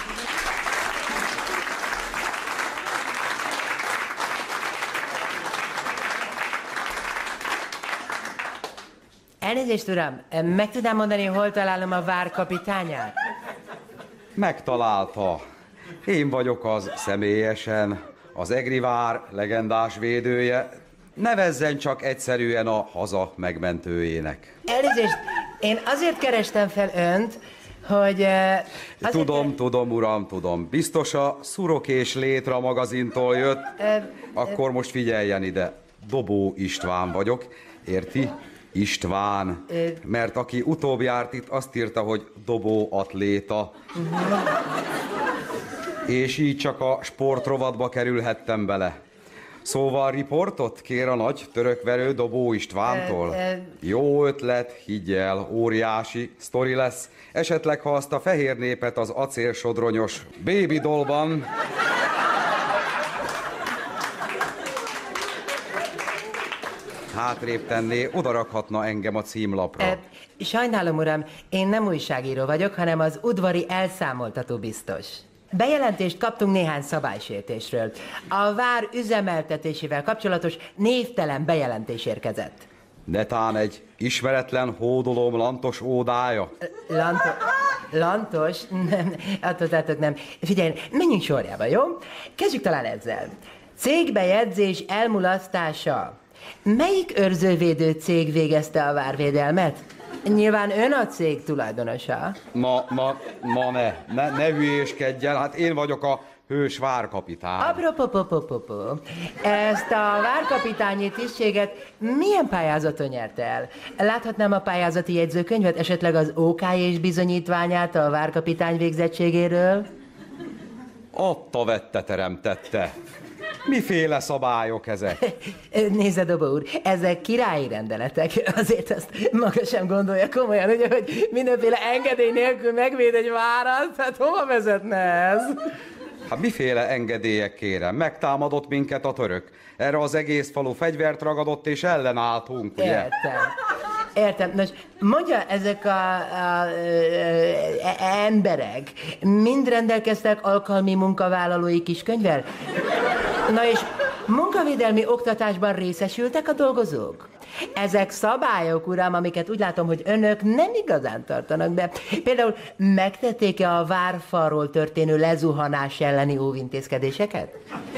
Elnézést, uram, meg tudnám mondani, hol találom a várkapitányát? Megtalálta. Én vagyok az személyesen, az Egri vár legendás védője. Nevezzen csak egyszerűen a haza megmentőjének. Elnézést, én azért kerestem fel önt, hogy... Uh, tudom, keres... tudom, uram, tudom. Biztos a Szurok és Létra magazintól jött. Uh, Akkor uh, most figyeljen ide. Dobó István vagyok, érti? István, uh, mert aki utóbb járt itt, azt írta, hogy Dobó atléta. Uh-huh. És így csak a sportrovatba kerülhettem bele. Szóval riportot kér a nagy törökverő Dobó Istvántól? E, e... Jó ötlet, higgyel, óriási sztori lesz. Esetleg, ha azt a fehér népet az acélsodronyos Baby Dollban... hátrébb tenné, odarakhatna engem a címlapra. E, sajnálom, uram, én nem újságíró vagyok, hanem az udvari elszámoltató biztos. Bejelentést kaptunk néhány szabálysértésről. A vár üzemeltetésével kapcsolatos névtelen bejelentés érkezett. Netán egy ismeretlen hódolóm lantos ódája? Lanto... Lantos? Nem, attól nem. Figyelj, menjünk sorjába, jó? Kezdjük talán ezzel. Cégbejegyzés elmulasztása. Melyik őrzővédő cég végezte a várvédelmet? Nyilván ön a cég tulajdonosa. Ma, ma, ma ne, ne, ne hülyéskedjen, hát én vagyok a hős várkapitány. Apropopopopopó, ezt a várkapitányi tisztséget milyen pályázaton nyerte el? Láthatnám a pályázati jegyzőkönyvet, esetleg az ó ká és bizonyítványát a várkapitány végzettségéről? Adta-vette teremtette. Miféle szabályok ezek? Nézze, Dobó úr, ezek királyi rendeletek. Azért azt maga sem gondolja komolyan, ugye, hogy mindenféle engedély nélkül megvéd egy várat, hát hova vezetne ez? Hát miféle engedélyek kérem? Megtámadott minket a török. Erre az egész falu fegyvert ragadott és ellenálltunk, ugye? Értem. Értem. Nos, mondja, ezek a, a, a, a emberek mind rendelkeztek alkalmi munkavállalói kiskönyvvel? Na és munkavédelmi oktatásban részesültek a dolgozók? Ezek szabályok, uram, amiket úgy látom, hogy önök nem igazán tartanak be. Például megtették-e a várfalról történő lezuhanás elleni óvintézkedéseket?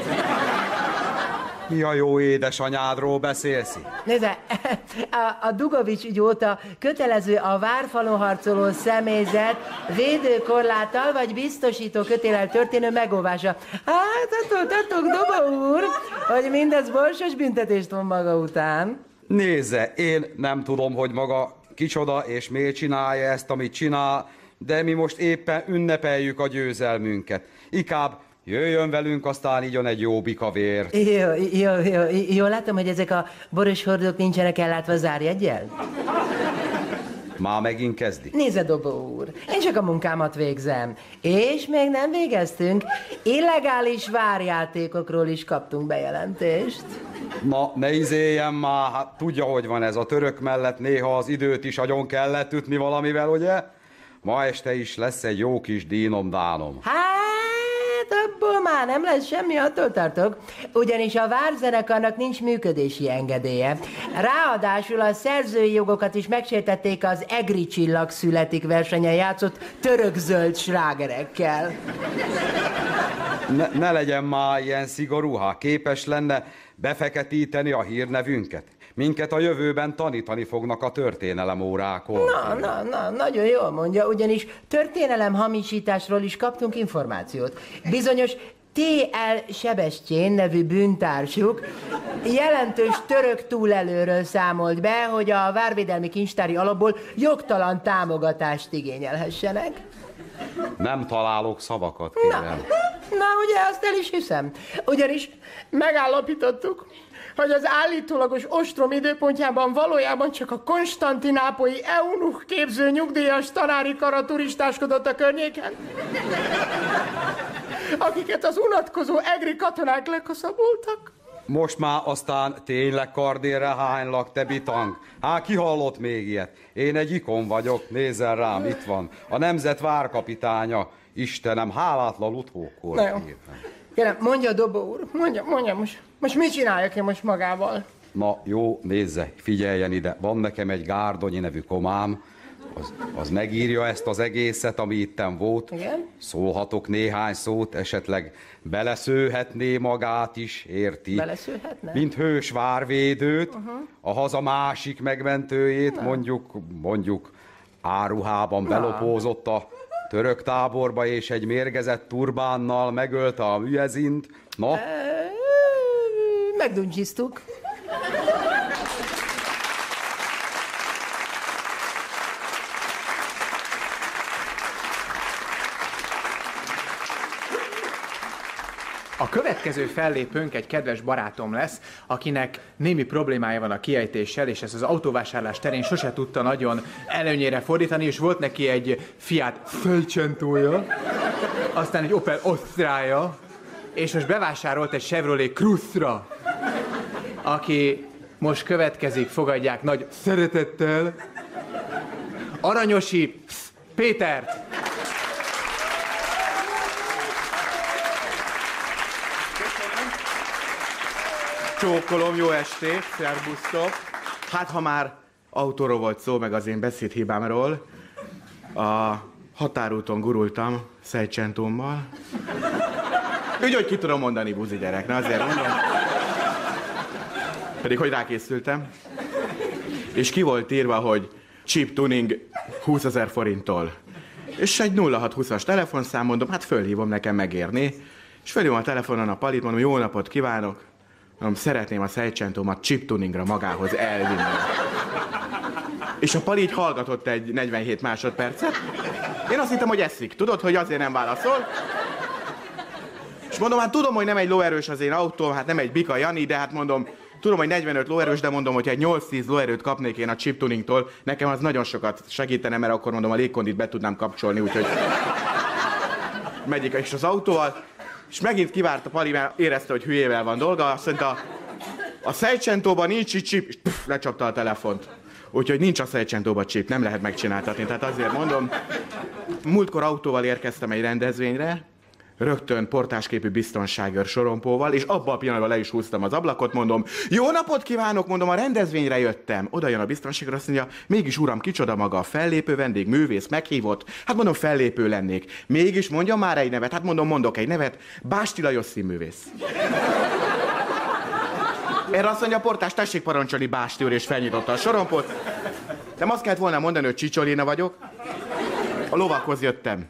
Mi a jó édesanyádról beszélsz? Nézze, a, a Dugovics ügy óta kötelező a várfalon harcoló személyzet védőkorláttal vagy biztosító kötéllel történő megóvása. Hát, attól tartok, Doba úr, hogy mindez borsos büntetést von maga után. Nézze, én nem tudom, hogy maga kicsoda és miért csinálja ezt, amit csinál, de mi most éppen ünnepeljük a győzelmünket. Inkább jöjjön velünk, aztán igyon egy jó bikavért. Jó, jó, jó, jó, látom, hogy ezek a boros hordók nincsenek ellátva zárjeggyel? Már megint kezdi. Nézze, Dobó úr, én csak a munkámat végzem. És még nem végeztünk. Illegális várjátékokról is kaptunk bejelentést. Na, ne izéljen már, hát tudja, hogy van ez a török mellett, néha az időt is agyon kellett ütni valamivel, ugye? Ma este is lesz egy jó kis dínom-dánom. Hát, abból már nem lesz semmi, attól tartok. Ugyanis a várzenekarnak nincs működési engedélye. Ráadásul a szerzői jogokat is megsértették az Egri Csillag születik versenyen játszott török-zöld slágerekkel. Ne, ne legyen már ilyen szigorú, ha képes lenne befeketíteni a hírnevünket. Minket a jövőben tanítani fognak a történelem órákon. Na, na, na, nagyon jól mondja, ugyanis történelem hamisításról is kaptunk információt. Bizonyos té el Sebestyén nevű bűntársuk jelentős török túlelőről számolt be, hogy a várvédelmi kincstári alapból jogtalan támogatást igényelhessenek. Nem találok szavakat, kérem. Na, na, ugye azt el is hiszem. Ugyanis megállapítottuk, hogy az állítólagos ostrom időpontjában valójában csak a konstantinápolyi eunuch képző nyugdíjas tanári kara turistáskodott a környéken, akiket az unatkozó egri katonák lekaszaboltak. Most már aztán tényleg kardérre hánylak, te bitang. Há, ki hallott még ilyet? Én egy ikon vagyok, nézzen rám, itt van. A nemzet várkapitánya. Istenem, hálátlan utókor. Na jó. Kérem, mondja, Dobó úr, mondja, mondja, most, most mit csináljak én most magával? Na jó, nézze, figyeljen ide. Van nekem egy Gárdonyi nevű komám, az, az megírja ezt az egészet, ami itten volt. Igen? Szólhatok néhány szót, esetleg beleszőhetné magát is, érti? Beleszőhetne? Mint hős várvédőt, uh-huh. a haza másik megmentőjét, Na. mondjuk, mondjuk áruhában belopózott a török táborba, és egy mérgezett turbánnal megölte a müezint. Na? E, megduncsisztuk. A következő fellépőnk egy kedves barátom lesz, akinek némi problémája van a kiejtéssel, és ezt az autóvásárlás terén sose tudta nagyon előnyére fordítani, és volt neki egy Fiat Fölcsentója, aztán egy Opel Ostrája, és most bevásárolt egy Chevrolet Cruzra, aki most következik, fogadják nagy szeretettel, Aranyosi Pétert. Csókolom, jó estét, szerbusztok. Hát, ha már autóról volt szó, meg az én beszédhibámról, a határúton gurultam Szejcsentómmal. Úgy, hogy ki tudom mondani, buzi gyerek, na azért mondom. Pedig, hogy rákészültem. És ki volt írva, hogy chip tuning húszezer forinttól. És egy nulla hat húszas telefonszám, mondom, hát fölhívom, nekem megérni. És fölhívom a telefonon a Palit, mondom, jó napot kívánok. Mondom, szeretném a Szejcsentómat chip tuningra magához elvinni. És a Pali így hallgatott egy negyvenhét másodpercet. Én azt hittem, hogy eszik. Tudod, hogy azért nem válaszol? És mondom, hát tudom, hogy nem egy lóerős az én autóm, hát nem egy Bika Jani, de hát mondom, tudom, hogy negyvenöt lóerős, de mondom, hogy egy nyolc-tíz lóerőt kapnék én a chip tuningtól, nekem az nagyon sokat segítene, mert akkor mondom, a légkondit be tudnám kapcsolni, úgyhogy megyik is az autóval. És megint kivárt a Pali, mert érezte, hogy hülyével van dolga, azt mondta, a Seicsentóban nincs itt chip, és pff, lecsapta a telefont. Úgyhogy nincs a Seicsentóban chip, nem lehet megcsináltatni, tehát azért mondom. Múltkor autóval érkeztem egy rendezvényre, rögtön portásképű biztonságőr sorompóval, és abban a pillanatban le is húztam az ablakot, mondom, jó napot kívánok, mondom, a rendezvényre jöttem. Oda jön a biztonságőr, azt mondja, mégis uram, kicsoda maga a fellépő vendég, művész, meghívott? Hát mondom, fellépő lennék. Mégis mondja már egy nevet, hát mondom, mondok egy nevet, Básti Lajos színművész. Erre azt mondja a portás, tessék parancsolni, Básti úr, és felnyitotta a sorompót. Nem azt kellett volna mondani, hogy Csicsolina vagyok. A lovakhoz jöttem.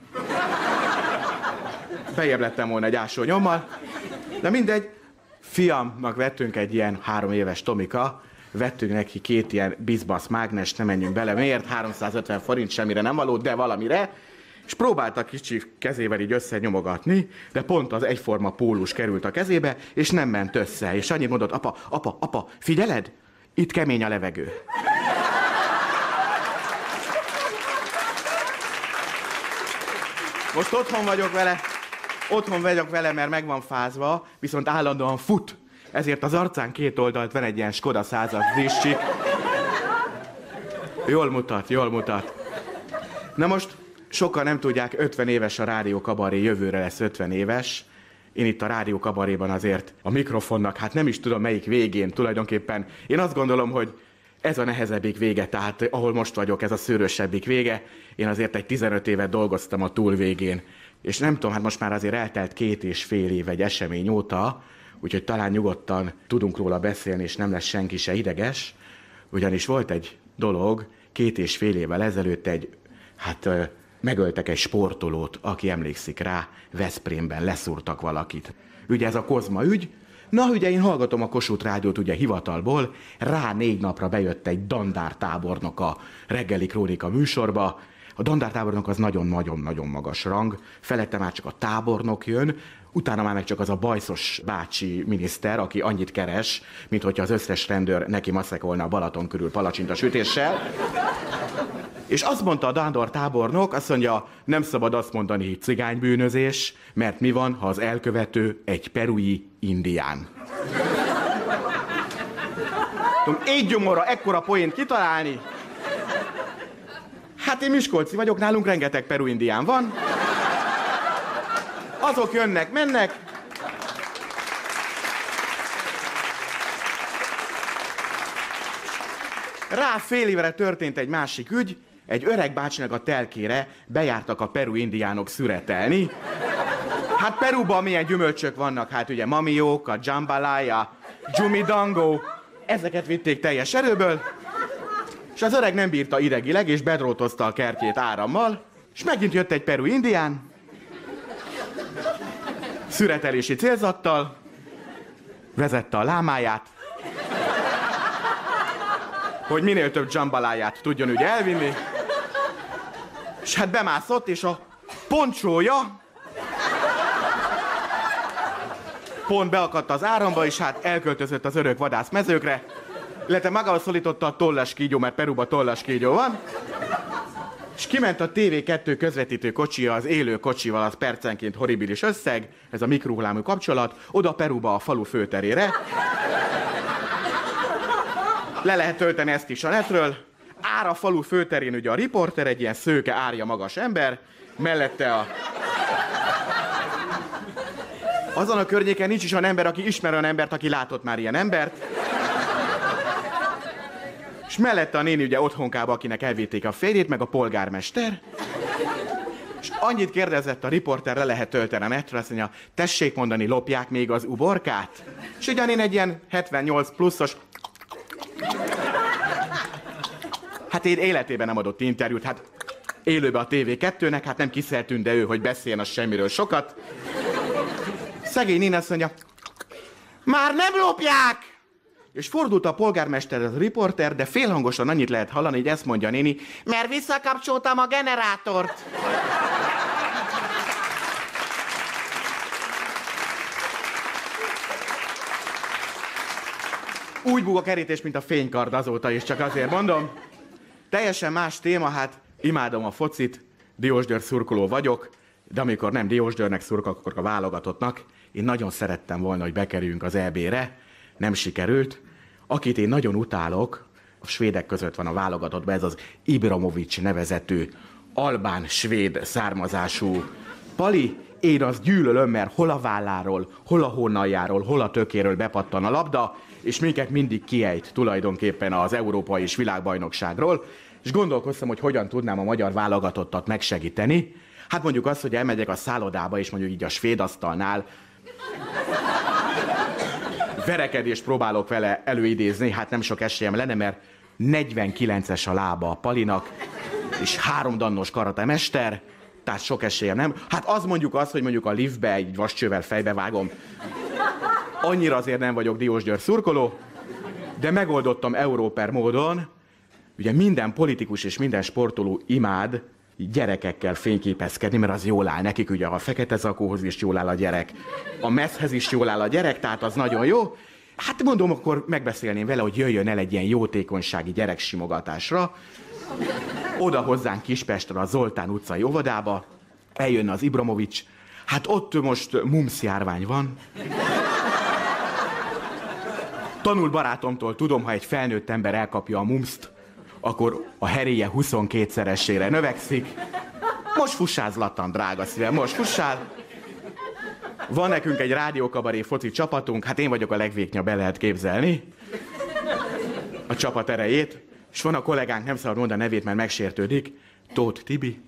Bejebb lettem volna egy ásó nyommal. De mindegy, fiamnak vettünk egy ilyen három éves Tomika, vettünk neki két ilyen bizbasz mágnest, nem menjünk bele, miért? háromszázötven forint semmire nem való, de valamire. És próbálta kicsi kezével így összenyomogatni, de pont az egyforma pólus került a kezébe, és nem ment össze. És annyit mondott, apa, apa, apa, figyeled? Itt kemény a levegő. Most otthon vagyok vele, otthon vagyok vele, mert meg van fázva, viszont állandóan fut. Ezért az arcán két oldalt van egy ilyen Skoda százas zsicsi. Jól mutat, jól mutat. Na most sokan nem tudják, ötven éves a Rádió Kabaré, jövőre lesz ötven éves. Én itt a Rádió Kabaréban azért a mikrofonnak, hát nem is tudom melyik végén tulajdonképpen. Én azt gondolom, hogy ez a nehezebbik vége, tehát ahol most vagyok, ez a szőrösebbik vége. Én azért egy tizenöt évet dolgoztam a túl végén. És nem tudom, hát most már azért eltelt két és fél év egy esemény óta, úgyhogy talán nyugodtan tudunk róla beszélni, és nem lesz senki se ideges. Ugyanis volt egy dolog, két és fél évvel ezelőtt egy, hát megöltek egy sportolót, aki emlékszik rá, Veszprémben leszúrtak valakit. Ugye ez a Kozma ügy. Na, ugye én hallgatom a Kossuth Rádiót ugye hivatalból, rá négy napra bejött egy dandártábornok a reggeli krónika műsorba. A dandártábornok az nagyon-nagyon-nagyon magas rang, felette már csak a tábornok jön, utána már meg csak az a bajszos bácsi miniszter, aki annyit keres, mint hogyha az összes rendőr neki maszekolna a Balaton körül palacsinta sütéssel. És azt mondta a dandártábornok, azt mondja, nem szabad azt mondani, hogy cigánybűnözés, mert mi van, ha az elkövető egy perui indián. Tudom, egy gyomorra ekkora poént kitalálni. Hát én miskolci vagyok, nálunk rengeteg peru indián van. Azok jönnek, mennek. Rá fél évre történt egy másik ügy, egy öreg bácsinak a telkére bejártak a peru indiánok szüretelni. Hát Peruban milyen gyümölcsök vannak, hát ugye mamiók, a jambalaya, jumidango, ezeket vitték teljes erőből, és az öreg nem bírta idegileg, és bedrótozta a kertjét árammal, és megint jött egy peru indián, szüretelési célzattal, vezette a lámáját, hogy minél több jambaláját tudjon ugye elvinni, és hát bemászott, és a poncsója pont beakadt az áramba, és hát elköltözött az örök vadászmezőkre, illetve magával szólította a tollas kígyó, mert Peruban tollas kígyó van, és kiment a té vé kettő közvetítő kocsia, az élő kocsival, az percenként horribilis összeg, ez a mikrohullámú kapcsolat, oda Peruba a falu főterére. Le lehet tölteni ezt is a netről. Ár a falu főterén ugye a riporter, egy ilyen szőke, árja magas ember, mellette a... Azon a környéken nincs is olyan ember, aki ismer olyan embert, aki látott már ilyen embert. És mellette a néni ugye otthonkába, akinek elvitték a férjét, meg a polgármester. És annyit kérdezett a riporter, le lehet tölteni a netről, azt mondja, tessék mondani, lopják még az uborkát? És ugyan én egy ilyen hetvennyolc pluszos... Hát én életében nem adott interjút, hát élőbe a té vé kettőnek, hát nem kiszertünk, de ő, hogy beszéljen az semmiről sokat. Szegény néni azt mondja, már nem lopják! És fordult a polgármester, az riporter, de félhangosan annyit lehet hallani, hogy ezt mondja a néni, mert visszakapcsoltam a generátort. Úgy búg a kerítés, mint a fénykard azóta is, csak azért mondom. Teljesen más téma, hát imádom a focit, Diósgyőr szurkoló vagyok, de amikor nem Diósgyőrnek szurkolok, akkor a válogatottnak, én nagyon szerettem volna, hogy bekerüljünk az é bé-re, nem sikerült. Akit én nagyon utálok, a svédek között van a válogatottban, ez az Ibrahimovic nevezetű, albán-svéd származású Pali. Én azt gyűlölöm, mert hol a válláról, hol a hónaljáról, hol a tökéről bepattan a labda, és minket mindig kiejt tulajdonképpen az európai és világbajnokságról, és gondolkoztam, hogy hogyan tudnám a magyar válogatottat megsegíteni. Hát mondjuk azt, hogy elmegyek a szállodába, és mondjuk így a svéd asztalnál verekedést próbálok vele előidézni, hát nem sok esélyem lenne, mert negyvenkilences a lába a Palinak, és három dannos karatemester, tehát sok esélyem nem. Hát az mondjuk az, hogy mondjuk a liftbe egy vascsővel fejbe vágom. Annyira azért nem vagyok Diósgyőr szurkoló, de megoldottam európer módon. Ugye minden politikus és minden sportoló imád gyerekekkel fényképezkedni, mert az jól áll nekik, ugye a fekete zakóhoz is jól áll a gyerek, a messzhez is jól áll a gyerek, tehát az nagyon jó. Hát mondom, akkor megbeszélném vele, hogy jöjjön el egy ilyen jótékonysági gyereksimogatásra, oda hozzánk Kispestre a Zoltán utcai óvodába, eljönne az Ibrahimovic, hát ott most mumps járvány van. Tanul barátomtól tudom, ha egy felnőtt ember elkapja a mumpst, akkor a heréje huszonkétszeresére növekszik. Most fussázlattan, drága szívem, most fussál. Van nekünk egy rádiókabaré foci csapatunk, hát én vagyok a legvéknyabb, be lehet képzelni a csapat erejét, és van a kollégánk, nem szabad mondani a nevét, mert megsértődik, Tóth Tibi.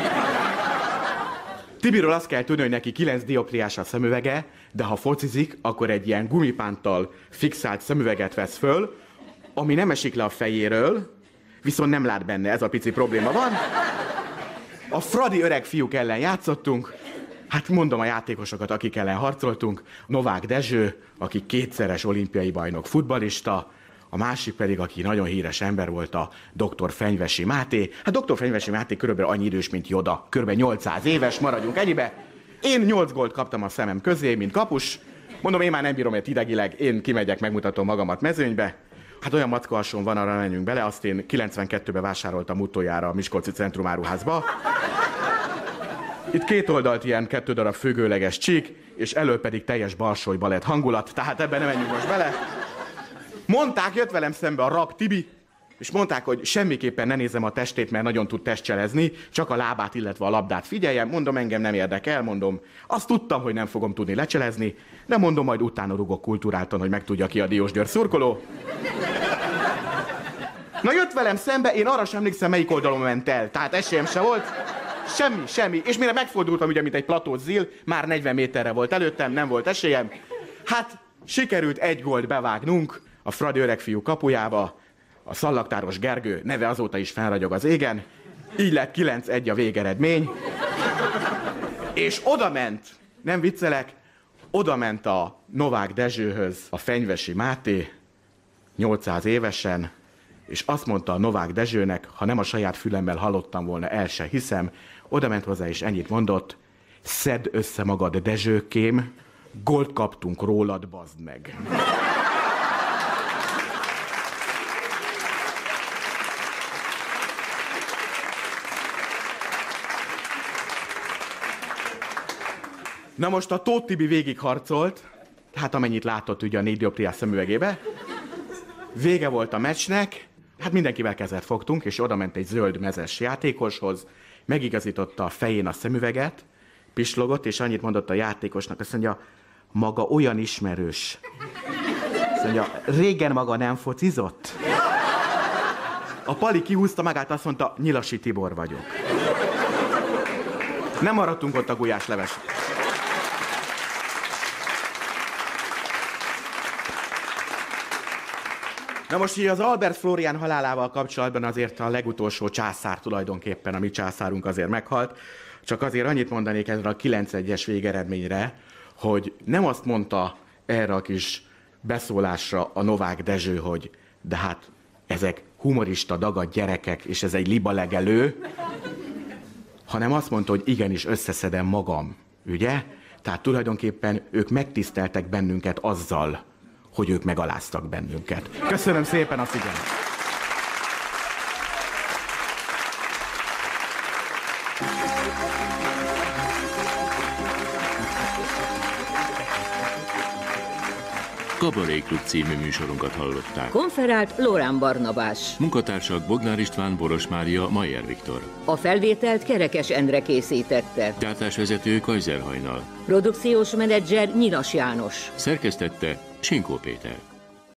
Tibiről azt kell tudni, hogy neki kilenc dioptriás a szemüvege, de ha focizik, akkor egy ilyen gumipánttal fixált szemüveget vesz föl, ami nem esik le a fejéről, viszont nem lát benne, ez a pici probléma van. A fradi öreg fiúk ellen játszottunk, hát mondom a játékosokat, akik ellen harcoltunk, Novák Dezső, aki kétszeres olimpiai bajnok futballista, a másik pedig, aki nagyon híres ember volt, a doktor Fenyvesi Máté. Hát doktor Fenyvesi Máté körülbelül annyi idős, mint Joda, körülbelül nyolcszáz éves, maradjunk ennyibe. Én nyolc gólt kaptam a szemem közé, mint kapus. Mondom, én már nem bírom, hogy idegileg, én kimegyek, megmutatom magamat mezőnybe. Hát olyan mackahason van, arra menjünk bele, azt én kilencvenkettőben vásároltam utoljára a Miskolci Centrumáruházba. Itt két oldalt ilyen kettő darab függőleges csík, és elől pedig teljes balsói balett hangulat, tehát ebben nem menjünk most bele. Mondták, jött velem szembe a Rab Tibi, és mondták, hogy semmiképpen ne nézem a testét, mert nagyon tud testcselezni, csak a lábát, illetve a labdát figyeljem. Mondom, engem nem érdekel, mondom. Azt tudtam, hogy nem fogom tudni lecselezni, de mondom, majd utána rugok kulturáltan, hogy megtudja ki a Diósgyőr szurkoló. Na jött velem szembe, én arra sem emlékszem, melyik oldalon ment el, tehát esélyem se volt. Semmi, semmi. És mire megfordultam, ugye, mint egy platót zil, már negyven méterre volt előttem, nem volt esélyem. Hát sikerült egy gólt bevágnunk a fradi öregfiú kapujába, a szallagtáros Gergő neve azóta is felragyog az égen, így lett kilenc egy a végeredmény, és oda ment, nem viccelek, oda ment a Novák Dezsőhöz a Fenyvesi Máté, nyolcszáz évesen, és azt mondta a Novák Dezsőnek, ha nem a saját fülemmel hallottam volna, el se hiszem, oda ment hozzá és ennyit mondott, szedd össze magad, Dezsőkém, gólt kaptunk rólad, bazd meg. Na most a Tóth Tibi végigharcolt, hát amennyit látott ugye a négy dioptriás szemüvegébe. Vége volt a meccsnek, hát mindenkivel kezet fogtunk, és oda ment egy zöld mezes játékoshoz, megigazította a fején a szemüveget, pislogott, és annyit mondott a játékosnak, azt mondja, maga olyan ismerős. Azt mondja, régen maga nem focizott? A Pali kihúzta magát, azt mondta, Nyilasi Tibor vagyok. Nem maradtunk ott a gulyásleves. Na most így az Albert Flórián halálával kapcsolatban azért a legutolsó császár tulajdonképpen, a mi császárunk azért meghalt. Csak azért annyit mondanék ezre a kilenc egyes végeredményre, hogy nem azt mondta erre a kis beszólásra a Novák Dezső, hogy de hát ezek humorista dagadt gyerekek, és ez egy libalegelő, hanem azt mondta, hogy igenis összeszedem magam, ugye? Tehát tulajdonképpen ők megtiszteltek bennünket azzal, hogy ők megaláztak bennünket. Köszönöm szépen a figyelmet! Kabaré Klub című műsorunkat hallották. Konferált Lórán Barnabás. Munkatársak Bognár István, Boros Mária, Mayer Viktor. A felvételt Kerekes Endre készítette. Gyártásvezető Kajzer Hajnal. Produkciós menedzser Nyilas János. Szerkesztette Sinkó Péter.